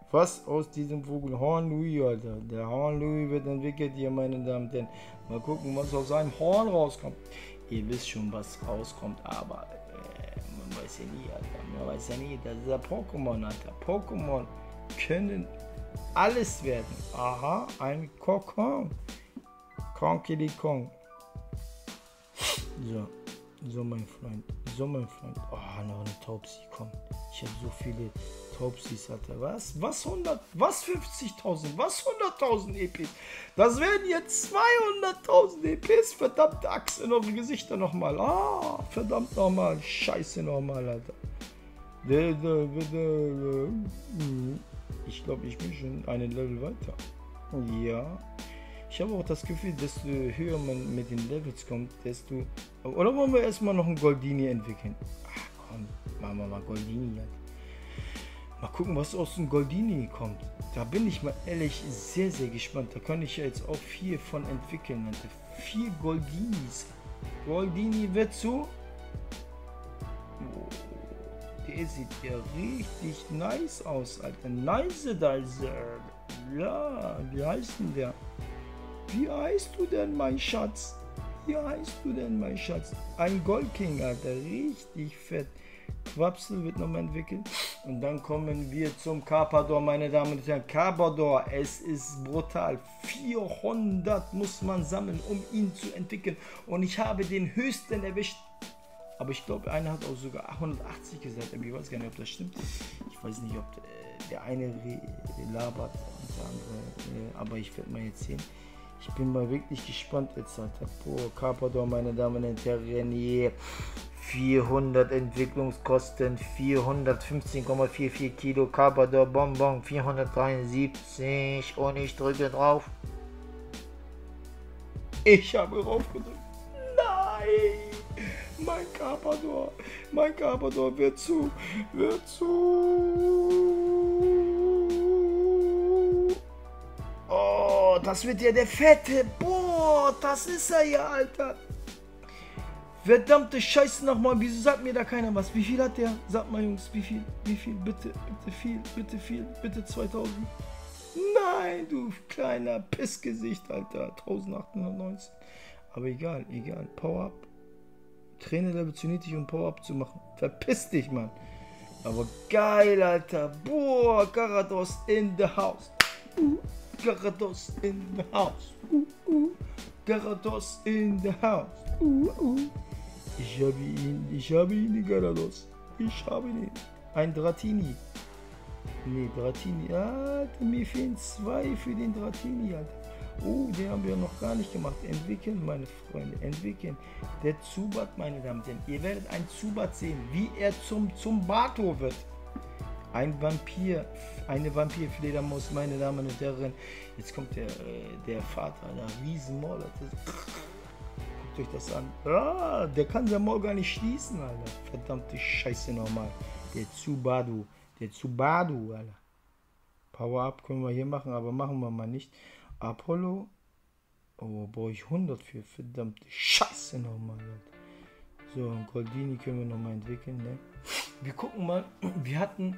Horn Louis, Alter. Der Horn Louis wird entwickelt hier, meine Damen und Herren. Mal gucken, was aus seinem Horn rauskommt. Ihr wisst schon, was rauskommt, aber man weiß ja nie, Alter. Man weiß ja nie, das ist der Pokémon, Alter. Pokémon können alles werden. Aha, ein Kokon. Konkili Kong. So mein Freund. Oh, noch eine Taubsi, komm. Ich habe so viele Taubsis, Alter. Was 100? Was 50.000? Was 100.000 EPs? Das werden jetzt 200.000 EPs. Verdammte Axt in eure Gesichter nochmal. Ah, verdammt nochmal. Scheiße nochmal, Alter. Ich glaube, ich bin schon einen Level weiter. Ja. Ich habe auch das Gefühl, desto höher man mit den Levels kommt, desto... Oder wollen wir erstmal noch einen Goldini entwickeln? Ach komm, machen wir mal Goldini. Mal gucken, was aus dem Goldini kommt. Da bin ich mal ehrlich sehr, sehr gespannt. Da kann ich ja jetzt auch 4 von entwickeln. 4 Goldinis. Goldini wird so... Oh, der sieht ja richtig nice aus, Alter. Nice, Dicer. Ja, wie heißt denn der? Wie heißt du denn, mein Schatz? Wie heißt du denn, mein Schatz? Ein Gold King, Alter. Richtig fett. Quapsel wird nochmal entwickelt. Und dann kommen wir zum Carpador, meine Damen und Herren. Carpador, es ist brutal. 400 muss man sammeln, um ihn zu entwickeln. Und ich habe den höchsten erwischt. Aber ich glaube, einer hat auch sogar 180 gesagt. Ich weiß gar nicht, ob das stimmt. Ich weiß nicht, ob der eine labert und der andere. Aber ich werde mal jetzt sehen. Ich bin mal wirklich gespannt jetzt, Alter. Boah, Carpador, meine Damen und Herren, hier 400 Entwicklungskosten, 415,44 Kilo Carpador Bonbon, 473 und ich drücke drauf. Ich habe drauf gedrückt. Nein! Mein Carpador wird zu. Oh, das wird ja der Fette. Boah, das ist er ja, Alter. Verdammte Scheiße nochmal, wieso sagt mir da keiner was? Wie viel hat der? Sagt mal, Jungs, wie viel? Bitte viel, bitte 2000. Nein, du kleiner Pissgesicht, Alter. 1819. Aber egal. Power Up. Trainer zu nötig, um Power Up zu machen. Verpiss dich, Mann. Aber geil, Alter. Boah, Garados in the house. Garados in the house. Garados in the house. Ich habe ihn, die Garados. Ich habe ihn. Ein Dratini. Nee, Dratini. Alter, mir fehlen 2 für den Dratini, Alter. Oh, den haben wir noch gar nicht gemacht. Entwickeln, meine Freunde, entwickeln. Der Zubat, meine Damen und Herren. Ihr werdet einen Zubat sehen, wie er zum Bato wird. Ein Vampir, eine Vampirfledermaus, meine Damen und Herren. Jetzt kommt der Vater, der Riesenmaul. Guckt euch das an. Ah, der kann sein Maul gar nicht schließen, Alter. Verdammte Scheiße nochmal. Der Tsubado, Alter. Power-Up können wir hier machen, aber machen wir mal nicht. Apollo. Oh, brauche ich 100 für. Verdammte Scheiße nochmal, Alter. So, ein Goldini können wir nochmal entwickeln, ne? Wir gucken mal. Wir hatten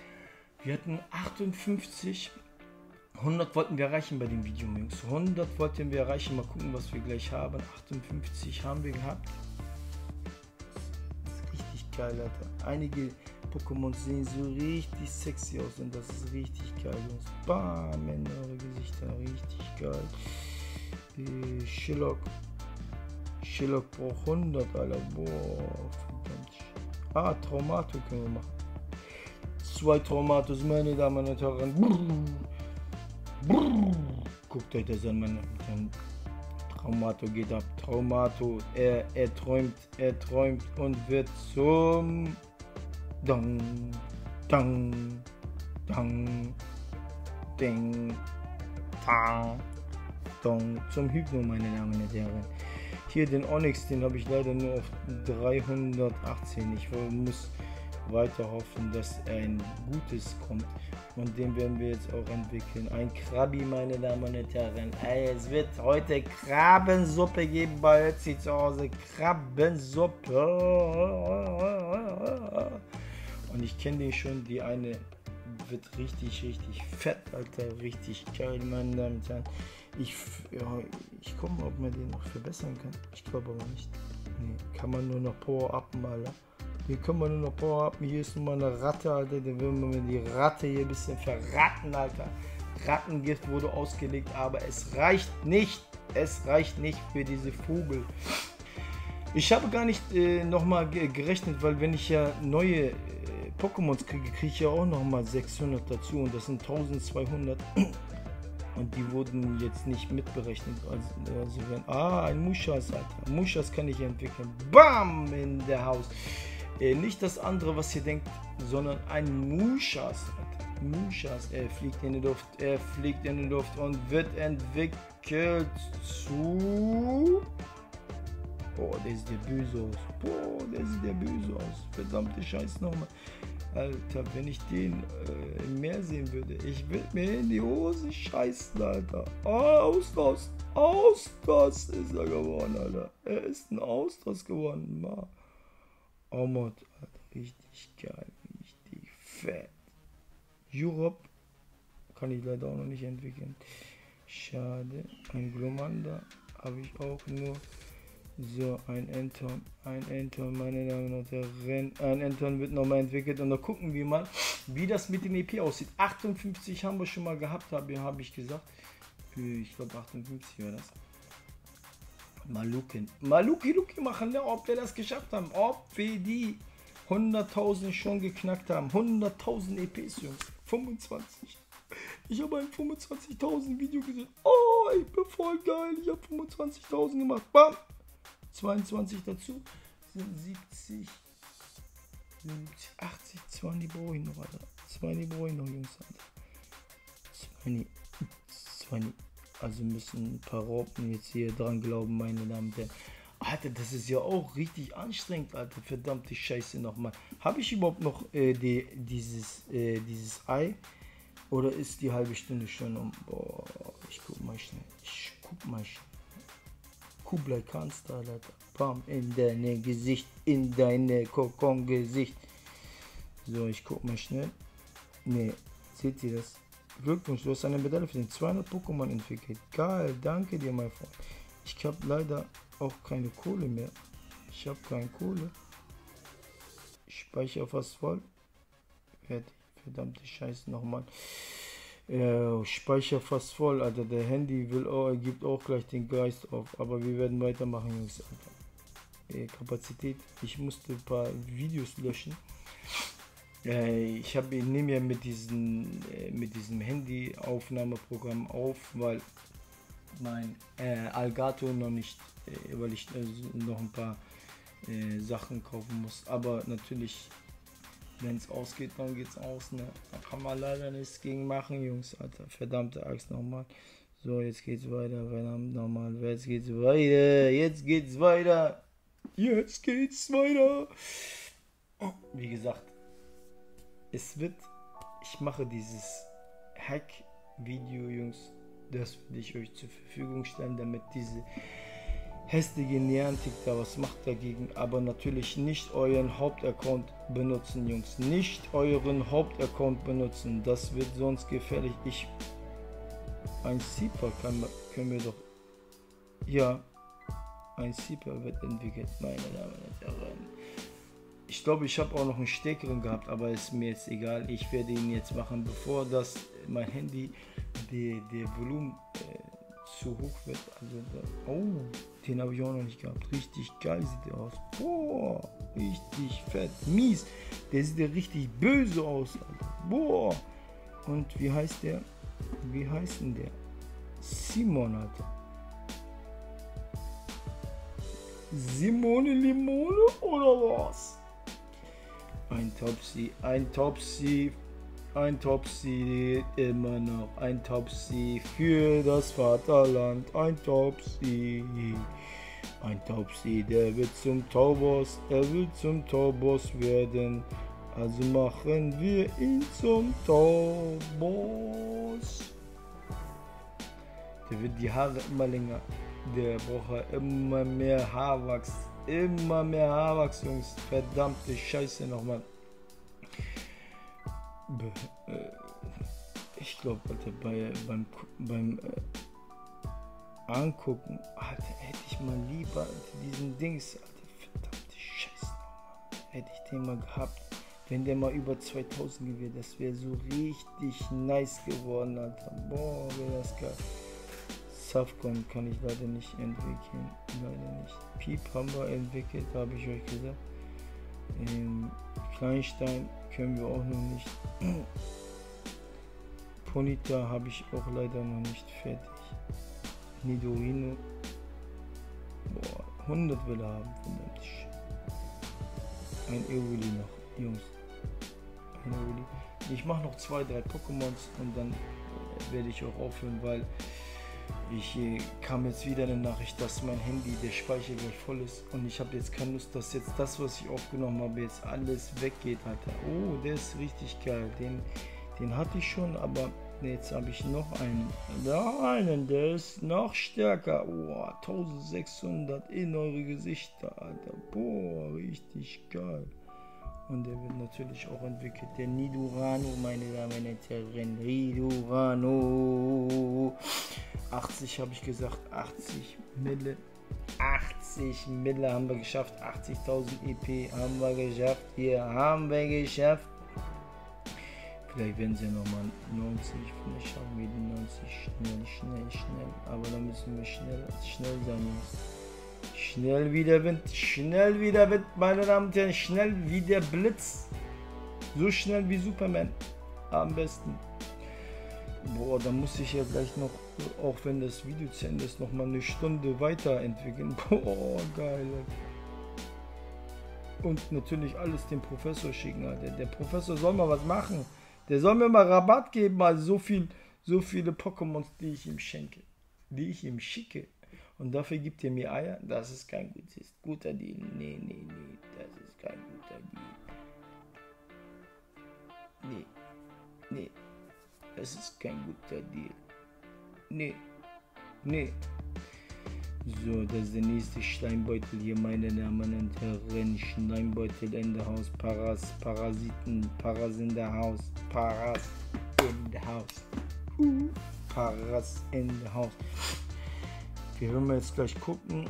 58. 100 wollten wir erreichen bei dem Video, Jungs. 100 wollten wir erreichen. Mal gucken, was wir gleich haben. 58 haben wir gehabt. Das ist richtig geil, Alter. Einige Pokémon sehen so richtig sexy aus und das ist richtig geil, Jungs. Bam, in eure Gesichter. Richtig geil. Shillock braucht 100, Alter. Boah, verdammt. Traumato können wir machen. 2 Traumatos, meine Damen und Herren. Guckt euch das an, meine Damen. Traumato geht ab. Traumato, er träumt und wird zum Dang, Dang, Dang, Ding, Tang, Dong, zum Hypno, meine Damen und Herren. Hier den Onyx, den habe ich leider nur auf 318. Ich muss weiter hoffen, dass ein gutes kommt. Und den werden wir jetzt auch entwickeln. Ein Krabi, meine Damen und Herren. Es wird heute Krabbensuppe geben bei Ötzi zu Hause. Krabbensuppe. Und ich kenne den schon. Die eine wird richtig fett, Alter. Richtig geil, meine Damen und Herren. Ich gucke mal, ob man den noch verbessern kann. Ich glaube aber nicht. Nee, kann man nur noch Power-Upen, Alter. Hier können wir nur noch Power-Upen. Hier ist nun mal eine Ratte, Alter. Dann würden wir die Ratte hier ein bisschen verraten, Alter. Rattengift wurde ausgelegt, aber es reicht nicht. Es reicht nicht für diese Vogel. Ich habe gar nicht nochmal gerechnet, weil wenn ich ja neue Pokémons kriege ich ja auch nochmal 600 dazu und das sind 1200. Und die wurden jetzt nicht mitberechnet. Also wenn, ein Mushas, Alter. Mushas kann ich entwickeln. Bam! In der Haus. Nicht das andere, was ihr denkt, sondern ein Mushas, Alter. Mushas. Er fliegt in die Luft und wird entwickelt zu... Boah, der sieht ja böse aus. Verdammte Scheiße nochmal. Alter, wenn ich den im Meer sehen würde, ich würde mir in die Hose scheißen, Alter. Austros ist er geworden, Alter. Er ist ein Austros geworden, Mann. Oh Mann, Alter, richtig geil, richtig fett. Europe kann ich leider auch noch nicht entwickeln. Schade. Ein Glomanda habe ich auch nur. So, ein Enton, meine Damen und Herren. Ein Enton wird nochmal entwickelt und dann gucken wir mal, wie das mit dem EP aussieht. 58 haben wir schon mal gehabt, habe ich gesagt. Ich glaube 58 war das. Maluki machen, ne? Ob wir das geschafft haben, ob wir die 100.000 schon geknackt haben. 100.000 EPs, Jungs. 25. Ich habe ein 25.000 Video gesehen. Oh, ich bin voll geil. Ich habe 25.000 gemacht. Bam! 22 dazu sind 70, 80, 20 brauche ich noch, Alter. 20 brauche ich noch, Jungs, Alter. 20. Also müssen ein paar Raupen jetzt hier dran glauben, meine Damen und Herren. Alter, das ist ja auch richtig anstrengend, Alter. Verdammte Scheiße nochmal. Habe ich überhaupt noch dieses Ei? Oder ist die halbe Stunde schon um? Boah, ich guck mal schnell. Kublai Khan-Style, Alter. Bam, in deine Gesicht, in deine Kokon-Gesicht. So, ich guck mal schnell. Ne, seht ihr das? Glückwunsch, du hast eine Medaille für den 200 Pokémon entwickelt. Geil, danke dir, mein Freund. Ich habe leider auch keine Kohle mehr. Ich habe keine Kohle. Speicher fast voll. Fertig. Verdammte Scheiße nochmal. Speicher fast voll, Alter. Der Handy gibt auch gleich den Geist auf. Aber wir werden weitermachen, Jungs, Alter. Kapazität. Ich musste ein paar Videos löschen. Ich nehme ja mit diesem Handy-Aufnahmeprogramm auf, weil mein Elgato noch nicht, weil ich noch ein paar Sachen kaufen muss. Aber natürlich, wenn es ausgeht, dann geht's aus, ne? Da kann man leider nichts gegen machen, Jungs, Alter. Verdammte Axt nochmal. So, jetzt geht's weiter, verdammt nochmal. Jetzt geht's weiter. Wie gesagt, ich mache dieses Hack-Video, Jungs. Das will ich euch zur Verfügung stellen, damit diese hässliche Niantic da was macht dagegen, aber natürlich nicht euren Hauptaccount benutzen, Jungs. Nicht euren Hauptaccount benutzen, das wird sonst gefährlich. Ein Seeper können wir doch. Ja, ein Seeper wird entwickelt, meine Damen und Herren. Ich glaube, ich habe auch noch einen stärkeren gehabt, aber ist mir jetzt egal. Ich werde ihn jetzt machen, bevor das mein Handy der Volumen zu hoch wird. Also den habe ich auch noch nicht gehabt. Richtig geil sieht der aus. Boah, richtig fett. Mies. Der sieht ja richtig böse aus, Alter. Boah. Und wie heißt der? Wie heißt denn der? Simon, Alter. Simone Limone oder was? Ein Topsy, immer noch ein Topsy für das Vaterland, ein Topsy, der wird zum Taubos, er will zum Taubos werden, also machen wir ihn zum Taubos. Der wird die Haare immer länger, der braucht immer mehr Haarwachs, Jungs, verdammte Scheiße nochmal. Ich glaube, Alter, beim Angucken, Alter, hätte ich mal lieber diesen Dings, Alter, verdammte Scheiße nochmal, hätte ich den mal gehabt, wenn der mal über 2000 gewesen, das wäre so richtig nice geworden, Alter. Boah, wäre das geil. Safcon kann ich leider nicht entwickeln, leider nicht. Piep haben wir entwickelt, habe ich euch gesagt. Kleinstein können wir auch noch nicht. Ponyta habe ich auch leider noch nicht fertig. Nidorino. Boah, 100 will er haben, verdammt. Ein Evoli noch, Jungs. Ein Evoli. Ich mache noch 2-3 Pokémons und dann werde ich auch aufhören, weil ich kam jetzt wieder eine Nachricht, dass mein Handy, der Speicher gleich voll ist und ich habe jetzt keine Lust, dass jetzt das, was ich aufgenommen habe, jetzt alles weggeht, Alter. Oh, der ist richtig geil. Den hatte ich schon, aber jetzt habe ich noch einen. Da einen, der ist noch stärker. Oh, 1600 in eure Gesichter, Alter. Boah, richtig geil. Und der wird natürlich auch entwickelt. Der Nidorano, meine Damen und Herren. Nidorano. 80 habe ich gesagt. 80 Mille. 80 Mille haben wir geschafft. 80.000 EP haben wir geschafft. Hier haben wir geschafft. Vielleicht werden sie nochmal 90. Vielleicht schauen wir die 90 schnell. Aber da müssen wir schnell sein, Jungs. Schnell wie der Wind, meine Damen und Herren, schnell wie der Blitz. So schnell wie Superman. Am besten. Boah, da muss ich ja gleich noch, auch wenn das Video zu Ende ist, nochmal eine Stunde weiterentwickeln. Boah, geil. Und natürlich alles dem Professor schicken, Alter. Der Professor soll mal was machen. Der soll mir mal Rabatt geben, also so viele Pokémons, die ich ihm schenke. Die ich ihm schicke. Und dafür gibt er mir Eier. Das ist kein guter Deal. Nee. Das ist kein guter Deal. Nee. Das ist kein guter Deal. Nee. So, das ist der nächste Steinbeutel hier, meine Damen und Herren. Steinbeutel in der Haus. Parasiten. Paras in der Haus. Paras in der Haus. Wir werden jetzt gleich gucken.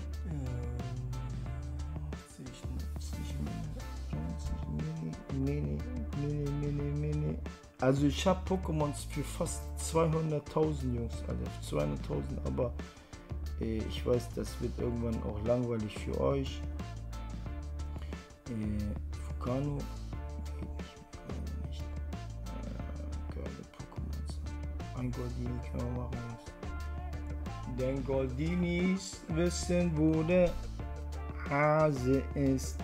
80, Mini. Also ich habe Pokémons für fast 200.000, Jungs, also 200.000, aber ich weiß, das wird irgendwann auch langweilig für euch. Fukano geht nicht. Geile Pokémons. Ein Goldini können wir machen, Jungs. Denn Goldinis wissen, wo der Hase ist.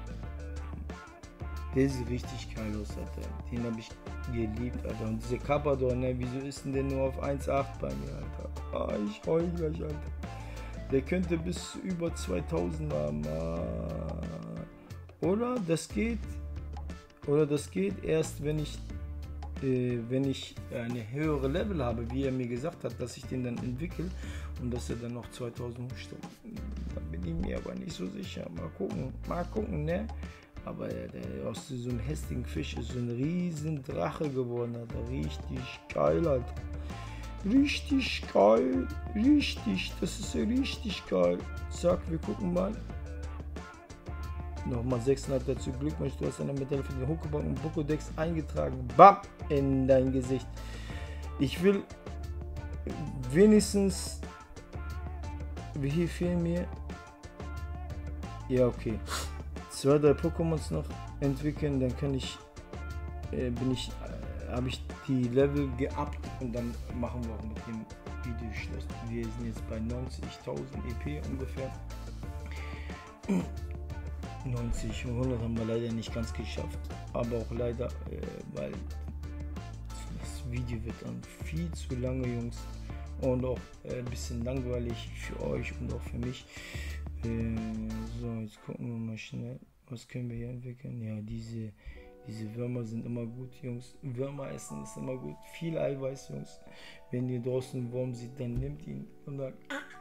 Der sieht richtig geil aus, Alter. Den habe ich geliebt, Alter. Und diese Carpador, ne, wieso ist denn der nur auf 1,8 bei mir, Alter? Ah, ich heul gleich, Alter. Der könnte bis über 2000 haben. Oder das geht erst, wenn ich eine höhere Level habe, wie er mir gesagt hat, dass ich den dann entwickle und dass er dann noch 2000 hochsteigt. Da bin ich mir aber nicht so sicher. Mal gucken, ne? Aber der aus so einem hässlichen Fisch ist so ein riesen Drache geworden, Alter. Richtig geil, Alter. Richtig geil. Das ist richtig geil. Zack, wir gucken mal. Nochmal 6,5 dazu. Glückwunsch, du hast eine Medaille für den Hochgebacken und Pokédex eingetragen. Bam! In dein Gesicht. Ich will wenigstens. Wie viel fehlen mir? Ja, okay. 2-3 Pokémons noch entwickeln, dann kann ich. Habe ich die Level geuppt und dann machen wir auch mit dem Video Schluss. Wir sind jetzt bei 90.000 EP ungefähr. 90 und 100 haben wir leider nicht ganz geschafft, aber auch leider, weil das Video wird dann viel zu lange, Jungs, und auch ein bisschen langweilig für euch und auch für mich. So, jetzt gucken wir mal schnell, was können wir hier entwickeln. Ja, diese Würmer sind immer gut, Jungs. Würmer essen ist immer gut. Viel Eiweiß, Jungs. Wenn ihr draußen einen Wurm seht, dann nehmt ihn und dann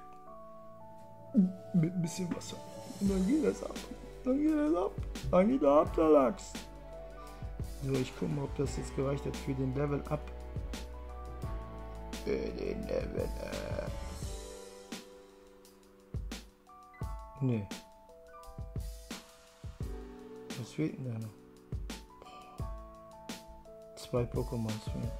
mit ein bisschen Wasser. Und dann geht das ab. Dann geht er ab, der Lachs. So, ich gucke mal, ob das jetzt gereicht hat für den Level Up. Nee. Was fehlt denn da noch? 2 Pokémons fehlen.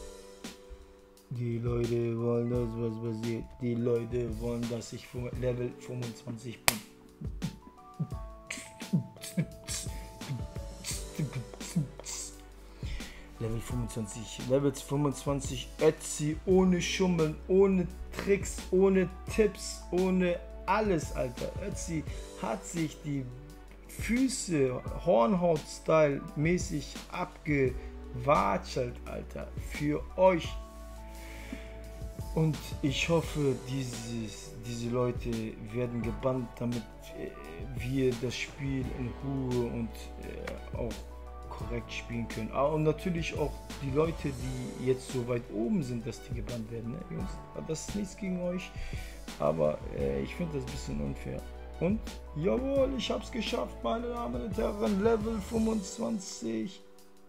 Die Leute wollen das, was passiert. Die Leute wollen, dass ich Level 25 bin. Level 25. Level 25 Ötzi, ohne Schummeln, ohne Tricks, ohne Tipps, ohne alles, Alter. Ötzi hat sich die Füße Hornhaut-Style mäßig abgewatschelt, Alter. Für euch. Und ich hoffe, diese Leute werden gebannt, damit wir das Spiel in Ruhe und auch korrekt spielen können. Und natürlich auch die Leute, die jetzt so weit oben sind, dass die gebannt werden. Ne, Jungs? Das ist nichts gegen euch, aber ich finde das ein bisschen unfair. Und jawohl, ich hab's geschafft, meine Damen und Herren, Level 25.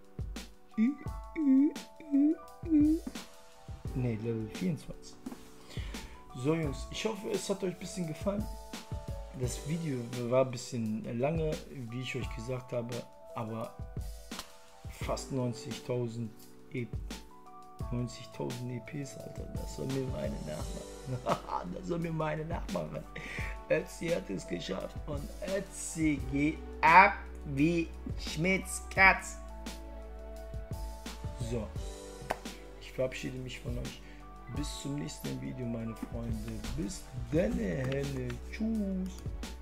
Ne, Level 24. So Jungs, ich hoffe, es hat euch ein bisschen gefallen. Das Video war ein bisschen lange, wie ich euch gesagt habe, aber fast 90.000 EPs, Alter. Das soll mir meine nachmachen. Das soll mir meine nachmachen. Ötzi hat es geschafft und Ötzi geht ab wie Schmitz Katz. So, ich verabschiede mich von euch. Bis zum nächsten Video, meine Freunde. Bis dann, Henne. Tschüss.